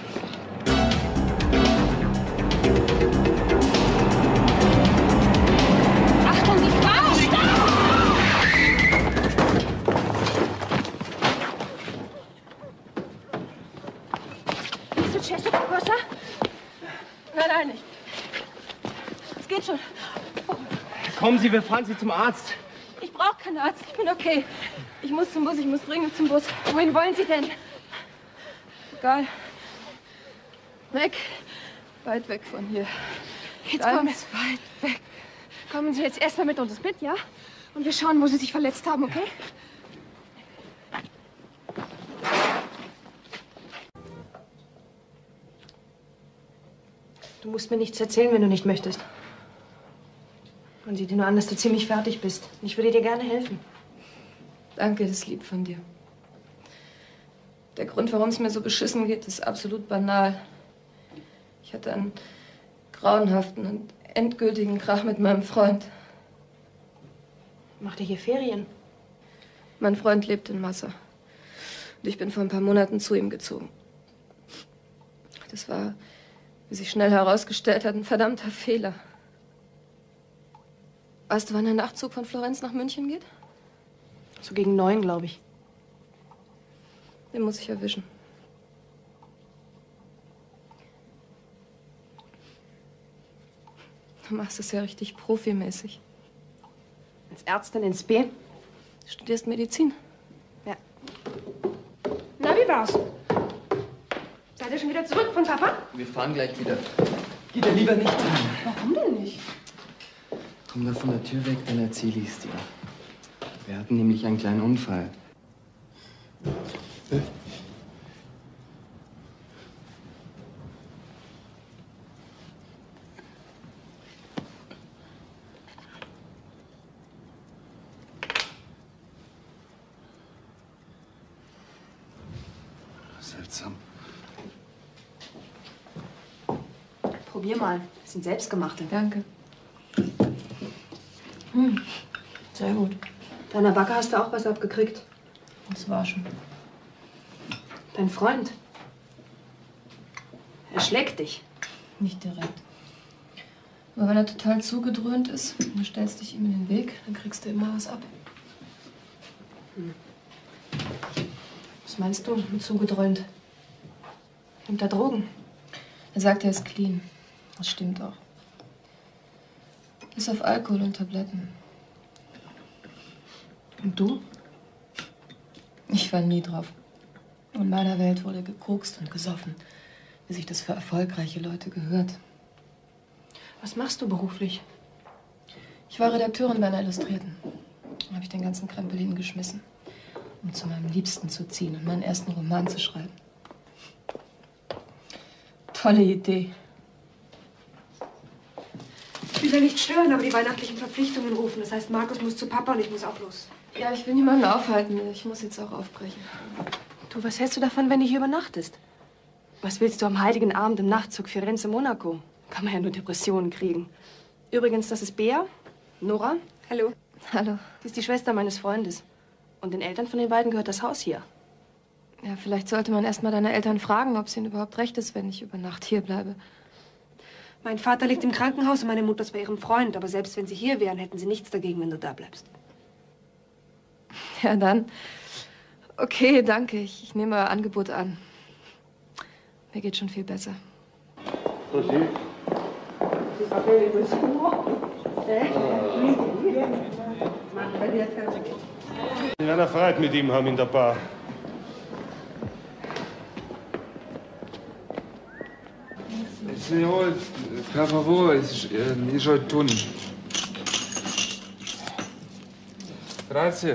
Achtung, die Frau! Ist das Jessica Cosa? Nein, nein, nicht. Es geht schon. Kommen Sie, wir fahren Sie zum Arzt. Ich brauche keinen Arzt. Ich bin okay. Ich muss zum Bus. Ich muss dringend zum Bus. Wohin wollen Sie denn? Egal. Weg. Weit weg von hier. Jetzt Ganz kommt's. weit weg. Kommen Sie jetzt erstmal mit uns ins Bett, ja? Und wir schauen, wo Sie sich verletzt haben, okay? Du musst mir nichts erzählen, wenn du nicht möchtest. Man sieht dir nur an, dass du ziemlich fertig bist. Ich würde dir gerne helfen. Danke, das ist lieb von dir. Der Grund, warum es mir so beschissen geht, ist absolut banal. Ich hatte einen grauenhaften und endgültigen Krach mit meinem Freund. Macht ihr hier Ferien? Mein Freund lebt in Massa. Und ich bin vor ein paar Monaten zu ihm gezogen. Das war, wie sich schnell herausgestellt hat, ein verdammter Fehler. Weißt du, wann der Nachtzug von Florenz nach München geht? So gegen neun, glaube ich. Den muss ich erwischen. Du machst es ja richtig profimäßig. Als Ärztin ins B? Du studierst Medizin. Ja. Na, wie war's? Seid ihr schon wieder zurück von Papa? Wir fahren gleich wieder. Geh da lieber nicht dran. Warum denn nicht? Komm da von der Tür weg, dann erzähl ich's dir. Wir hatten nämlich einen kleinen Unfall. Seltsam. Probier mal. Das sind selbstgemachte. Danke. Hm. Sehr gut. Deiner Backe hast du auch was abgekriegt. Das war schon. Dein Freund. Er schlägt dich. Nicht direkt. Aber wenn er total zugedröhnt ist und du stellst dich ihm in den Weg, dann kriegst du immer was ab. Hm. Was meinst du mit zugedröhnt? Nimmt er Drogen? Er sagt, er ist clean. Das stimmt auch. Ist auf Alkohol und Tabletten. Und du? Ich war nie drauf. In meiner Welt wurde gekokst und gesoffen, wie sich das für erfolgreiche Leute gehört. Was machst du beruflich? Ich war Redakteurin bei einer Illustrierten. Dann habe ich den ganzen Krempel hingeschmissen, um zu meinem Liebsten zu ziehen und meinen ersten Roman zu schreiben. Tolle Idee. Ich will ja nicht stören, aber die weihnachtlichen Verpflichtungen rufen. Das heißt, Markus muss zu Papa und ich muss auch los. Ja, ich will niemanden aufhalten. Ich muss jetzt auch aufbrechen. Du, was hältst du davon, wenn du hier übernachtest? Was willst du am heiligen Abend im Nachtzug Firenze-Monaco? Kann man ja nur Depressionen kriegen. Übrigens, das ist Bea, Nora. Hallo. Hallo. Die ist die Schwester meines Freundes. Und den Eltern von den beiden gehört das Haus hier. Ja, vielleicht sollte man erst mal deine Eltern fragen, ob es ihnen überhaupt recht ist, wenn ich über Nacht hier bleibe. Mein Vater liegt im Krankenhaus und meine Mutter ist bei ihrem Freund. Aber selbst wenn sie hier wären, hätten sie nichts dagegen, wenn du da bleibst. Ja, dann. Okay, danke. Ich, ich nehme euer Angebot an. Mir geht schon viel besser. Ich werde Freude mit ihm haben in der Bar. Signor, per favore, io ho il turno. Grazie.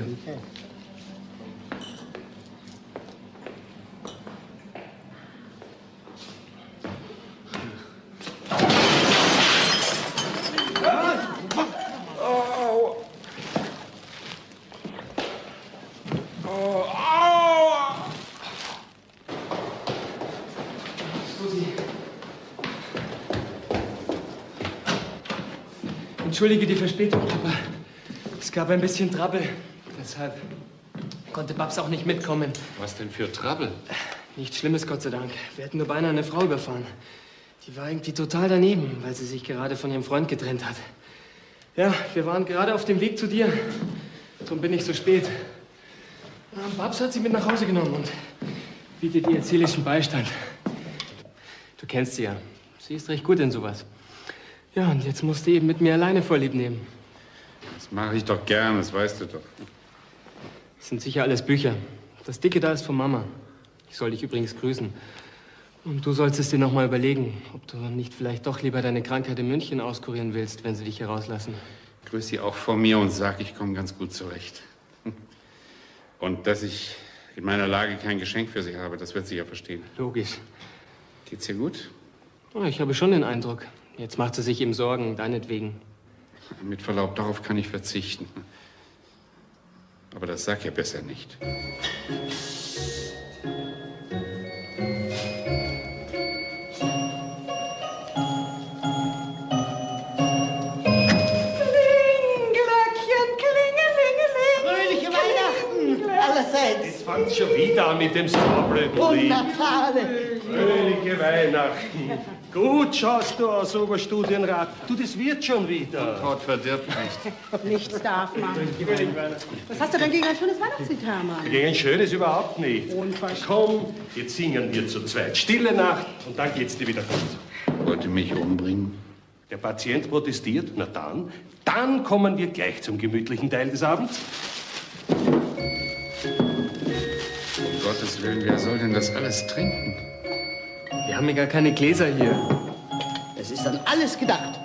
Entschuldige die Verspätung, aber es gab ein bisschen Trouble. Deshalb konnte Babs auch nicht mitkommen. Was denn für Trouble? Nichts Schlimmes, Gott sei Dank. Wir hätten nur beinahe eine Frau überfahren. Die war irgendwie total daneben, weil sie sich gerade von ihrem Freund getrennt hat. Ja, wir waren gerade auf dem Weg zu dir. Darum bin ich so spät. Ja, Babs hat sie mit nach Hause genommen und bietet ihr seelischen Beistand. Du kennst sie ja. Sie ist recht gut in sowas. Ja, und jetzt musst du eben mit mir alleine Vorlieb nehmen. Das mache ich doch gern, das weißt du doch. Das sind sicher alles Bücher. Das Dicke da ist von Mama. Ich soll dich übrigens grüßen. Und du sollst es dir noch mal überlegen, ob du nicht vielleicht doch lieber deine Krankheit in München auskurieren willst, wenn sie dich hier rauslassen. Grüß sie auch von mir und sag, ich komme ganz gut zurecht. Und dass ich in meiner Lage kein Geschenk für sie habe, das wird sie ja verstehen. Logisch. Geht's ihr gut? Oh, ich habe schon den Eindruck. Jetzt macht sie sich eben Sorgen, deinetwegen. Mit Verlaub, darauf kann ich verzichten. Aber das sag ja besser nicht. Fröhliche Weihnachten allerseits. Jetzt fangt's schon wieder an mit dem Sauerblödel. Und Natale. Fröhliche Weihnachten. Gut schaust du aus, Oberstudienrat. Du, das wird schon wieder. Gott verdirbt nicht. Nichts darf man. Was hast du denn gegen ein schönes Weihnachtslied, Hermann? Gegen ein schönes überhaupt nicht. Komm, jetzt singen wir zu zweit. Stille Nacht und dann geht's dir wieder gut. Wollte mich umbringen? Der Patient protestiert. Na dann, dann kommen wir gleich zum gemütlichen Teil des Abends. Um Gottes Willen, wer soll denn das alles trinken? Wir haben ja gar keine Gläser hier. Es ist an alles gedacht.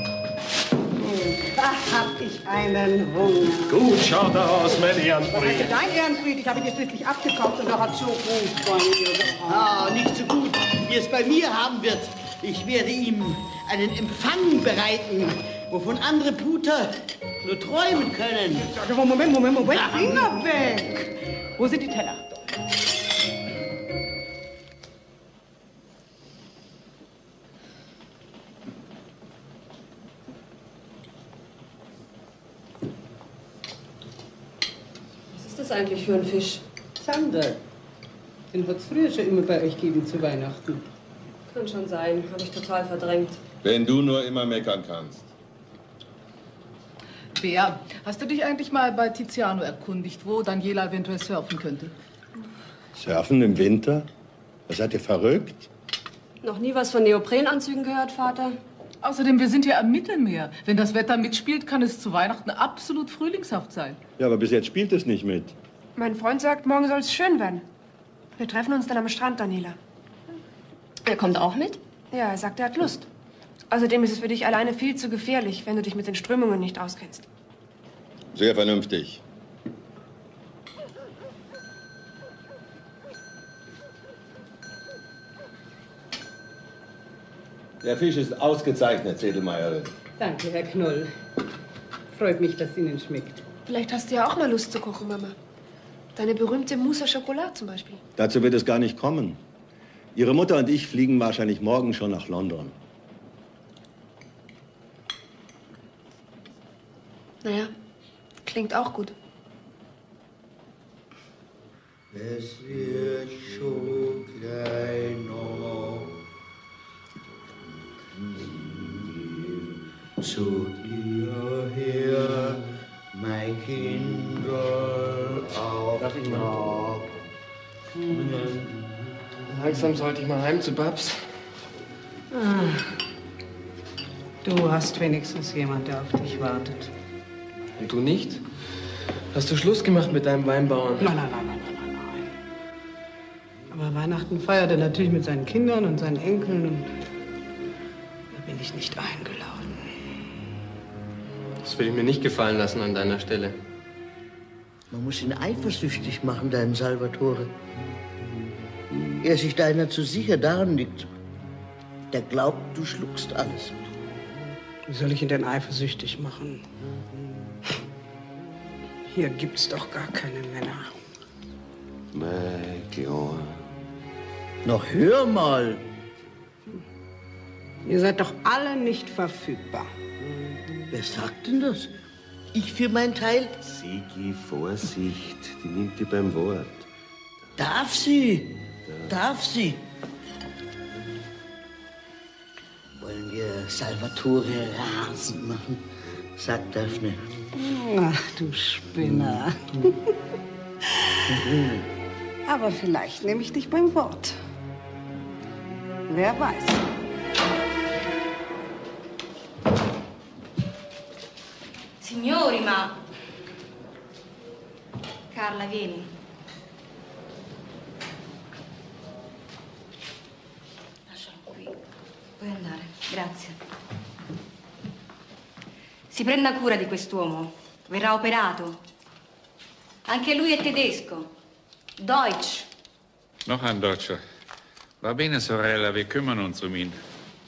Da hab ich einen Hunger. Gut schaut er aus, mein Was heißt Ehrenfried. denn dein Ehrenfried? Ich habe ihn dir schließlich abgekauft und er hat so gut bei mir gehabt. Ah, nicht so gut, wie es bei mir haben wird. Ich werde ihm einen Empfang bereiten, wovon andere Puter nur träumen können. Sag mal, Moment, Moment, Moment, Finger weg. Wo sind die Teller? Was ist das eigentlich für ein Fisch? Zander. Den hat es früher schon immer bei euch gegeben zu Weihnachten. Kann schon sein, habe ich total verdrängt. Wenn du nur immer meckern kannst. Bea, hast du dich eigentlich mal bei Tiziano erkundigt, wo Daniela eventuell surfen könnte? Surfen im Winter? Was seid ihr verrückt? Noch nie was von Neoprenanzügen gehört, Vater? Außerdem, wir sind ja am Mittelmeer. Wenn das Wetter mitspielt, kann es zu Weihnachten absolut frühlingshaft sein. Ja, aber bis jetzt spielt es nicht mit. Mein Freund sagt, morgen soll es schön werden. Wir treffen uns dann am Strand, Daniela. Er kommt auch mit? Ja, er sagt, er hat Lust. Außerdem ist es für dich alleine viel zu gefährlich, wenn du dich mit den Strömungen nicht auskennst. Sehr vernünftig. Der Fisch ist ausgezeichnet, Sedelmeierin. Danke, Herr Knoll. Freut mich, dass Ihnen schmeckt. Vielleicht hast du ja auch mal Lust zu kochen, Mama. Deine berühmte Mousse à Chocolat zum Beispiel. Dazu wird es gar nicht kommen. Ihre Mutter und ich fliegen wahrscheinlich morgen schon nach London. Naja, klingt auch gut. Es wird schon kleiner. Zu dir her, mein Kinder, auch Darf ich mal? noch. Langsam sollte ich mal heim zu Babs. Ah, du hast wenigstens jemand, der auf dich wartet. Und du nicht? Hast du Schluss gemacht mit deinem Weinbauern? Nein, nein, nein, nein, nein, nein. Aber Weihnachten feiert er natürlich mit seinen Kindern und seinen Enkeln und da bin ich nicht eingeladen. Das will ich mir nicht gefallen lassen an deiner Stelle. Man muss ihn eifersüchtig machen, deinen Salvatore. Er ist sich deiner zu sicher, daran liegt. Der glaubt, du schluckst alles. Wie soll ich ihn denn eifersüchtig machen? Hier gibt's doch gar keine Männer. Mein Kleiner. Noch hör mal. Ihr seid doch alle nicht verfügbar. Wer sagt denn das? Ich für meinen Teil? Sigi, Vorsicht, die nimmt dich beim Wort. Darf sie? Darf sie? Wollen wir Salvatore rasend machen? Sagt Daphne. Ach, du Spinner. Aber vielleicht nehme ich dich beim Wort. Wer weiß. Signori, ma... Carla, vieni. Lascialo qui. Puoi andare. Grazie. Si prenda cura di quest'uomo. Verrà operato. Anche lui è tedesco. Deutsch. Noch ein Deutscher. Va bene, Sorella, wir kümmern uns um ihn.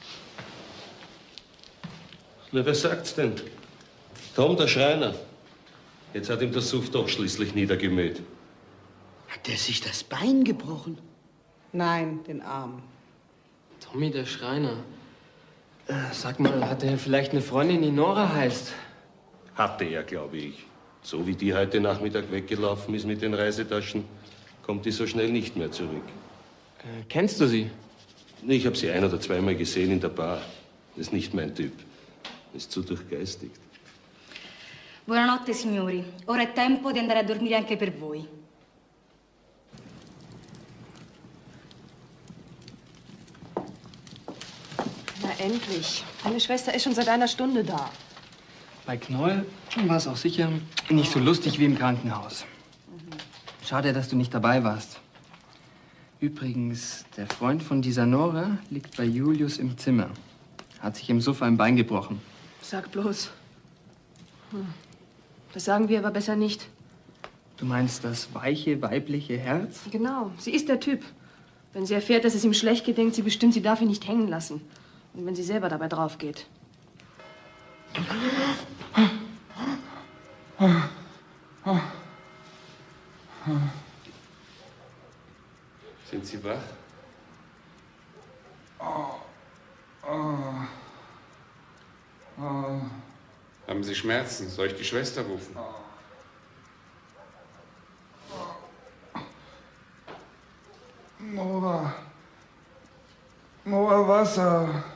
Na, wer sagt's denn? Tom, der Schreiner. Jetzt hat ihm der Suff doch schließlich niedergemäht. Hat er sich das Bein gebrochen? Nein, den Arm. Tommy, der Schreiner. Äh, sag mal, hat er vielleicht eine Freundin, die Nora heißt? Hatte er, glaube ich. So wie die heute Nachmittag weggelaufen ist mit den Reisetaschen, kommt die so schnell nicht mehr zurück. Äh, kennst du sie? Ich habe sie ein- oder zweimal gesehen in der Bar. Das ist nicht mein Typ. Ist zu durchgeistigt. Buonanotte, signori. Ora è tempo di andare a dormire anche per voi. Na endlich. Deine Schwester ist schon seit einer Stunde da. Bei Knoll war es auch sicher nicht so lustig wie im Krankenhaus. Schade, dass du nicht dabei warst. Übrigens, der Freund von dieser Nora liegt bei Julius im Zimmer. Hat sich im Sofa ein Bein gebrochen. Sag bloß. Hm. Das sagen wir aber besser nicht. Du meinst das weiche, weibliche Herz? Genau, sie ist der Typ. Wenn sie erfährt, dass es ihm schlecht geht, denkt sie bestimmt, sie darf ihn nicht hängen lassen. Und wenn sie selber dabei drauf geht. Sind Sie wach? Haben Sie Schmerzen? Soll ich die Schwester rufen? Nora. Nora, Wasser.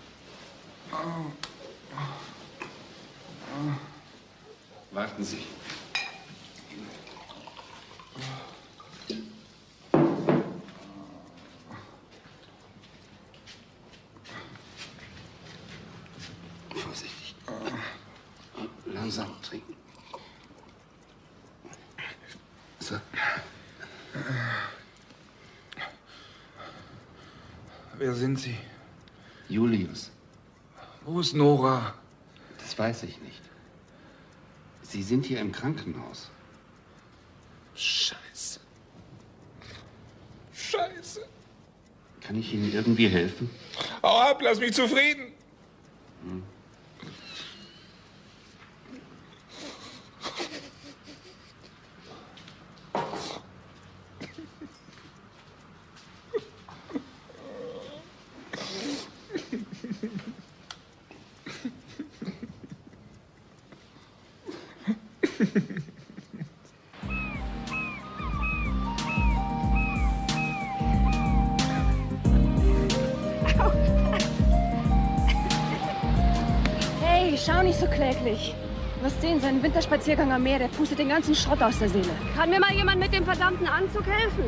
Warten Sie. Vorsichtig. Langsam trinken. So. Scheiße. Wer sind Sie? Julius. Wo ist Nora? Das weiß ich nicht. Sie sind hier im Krankenhaus. Scheiße. Scheiße. Kann ich Ihnen irgendwie helfen? Hau ab, lass mich zufrieden. Hm. Hey, schau nicht so kläglich. Du wirst sehen, sein Winterspaziergang am Meer, der pustet den ganzen Schrott aus der Seele. Kann mir mal jemand mit dem verdammten Anzug helfen?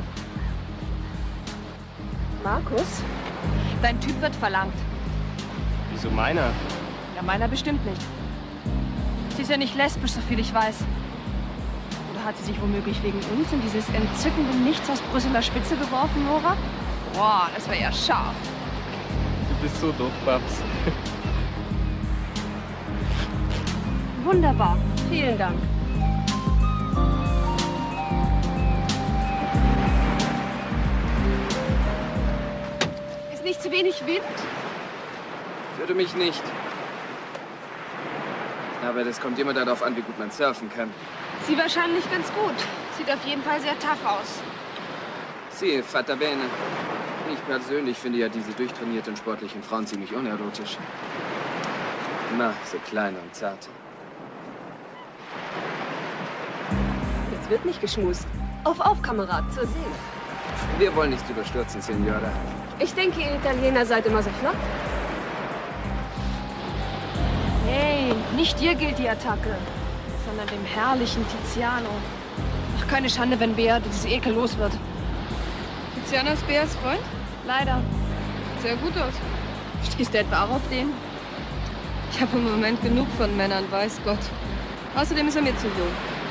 Markus, dein Typ wird verlangt. Wieso meiner? Ja, meiner bestimmt nicht. Sie ist ja nicht lesbisch, so viel ich weiß. Oder hat sie sich womöglich wegen uns in dieses entzückende Nichts aus Brüsseler Spitze geworfen, Nora? Boah, das wäre ja scharf. Du bist so doof, Babs. Wunderbar. Vielen Dank. Ist nicht zu wenig Wind? Würde mich nicht. Aber das kommt immer darauf an, wie gut man surfen kann. Sie wahrscheinlich ganz gut. Sieht auf jeden Fall sehr tough aus. Sie, fatta bene. Ich persönlich finde ja diese durchtrainierten sportlichen Frauen ziemlich unerotisch. Immer so klein und zart. Jetzt wird nicht geschmust. Auf, auf, Kamerad, zur Seele. Wir wollen nichts überstürzen, Signora. Ich denke, ihr Italiener seid immer so flott. Hey, nicht dir gilt die Attacke, sondern dem herrlichen Tiziano. Ach, keine Schande, wenn Bea dieses Ekel los wird. Tiziano ist Beas Freund? Leider. Sieht sehr gut aus. Stehst du etwa auch auf den? Ich habe im Moment genug von Männern, weiß Gott. Außerdem ist er mir zu jung.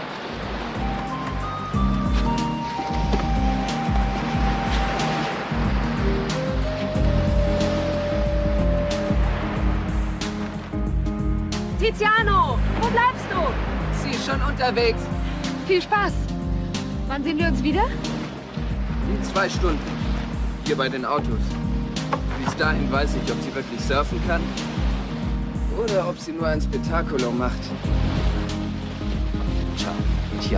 Tiziano, wo bleibst du? Sie ist schon unterwegs. Viel Spaß. Wann sehen wir uns wieder? In zwei Stunden. Hier bei den Autos. Bis dahin weiß ich, ob sie wirklich surfen kann oder ob sie nur ein Spektakulo macht. Ciao. Tja.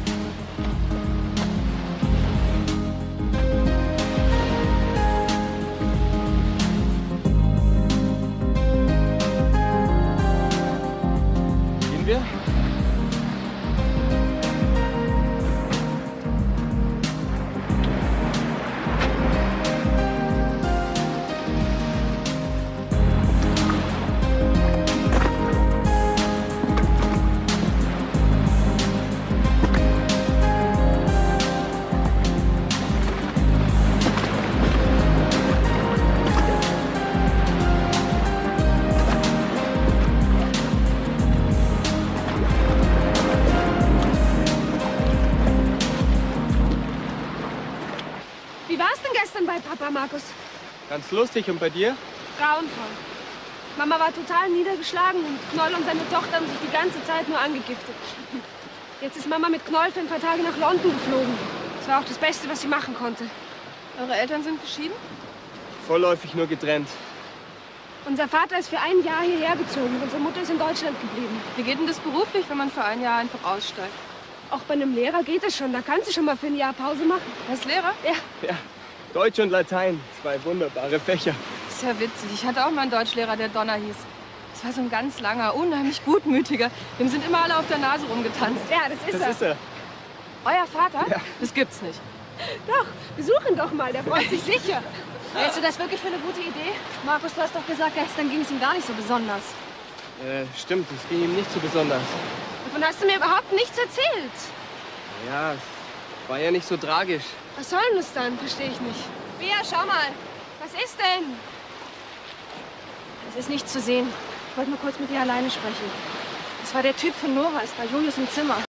Gehen wir? Wie war's denn gestern bei Papa, Markus? Ganz lustig. Und bei dir? Grauenvoll. Mama war total niedergeschlagen und Knoll und seine Tochter haben sich die ganze Zeit nur angegiftet. Jetzt ist Mama mit Knoll für ein paar Tage nach London geflogen. Das war auch das Beste, was sie machen konnte. Eure Eltern sind geschieden? Vorläufig nur getrennt. Unser Vater ist für ein Jahr hierher gezogen. Unsere Mutter ist in Deutschland geblieben. Wie geht denn das beruflich, wenn man für ein Jahr einfach aussteigt? Auch bei einem Lehrer geht es schon. Da kannst du schon mal für ein Jahr Pause machen. Als Lehrer? Ja. Ja, Deutsch und Latein. Zwei wunderbare Fächer. Ist ja witzig. Ich hatte auch mal einen Deutschlehrer, der Donner hieß. Das war so ein ganz langer, unheimlich gutmütiger. Dem sind immer alle auf der Nase rumgetanzt. Ja, das ist Das er. ist er. Euer Vater? Ja. Das gibt's nicht. Doch, besuch ihn doch mal. Der freut sich sicher. Hältst du das wirklich für eine gute Idee? Markus, du hast doch gesagt, gestern ging es ihm gar nicht so besonders. Äh, stimmt, es ging ihm nicht so besonders. Davon hast du mir überhaupt nichts erzählt. Ja, es war ja nicht so tragisch. Was soll denn das dann? Verstehe ich nicht. Bea, schau mal. Was ist denn? Es ist nichts zu sehen. Ich wollte nur kurz mit dir alleine sprechen. Das war der Typ von Nora, ist bei Julius im Zimmer.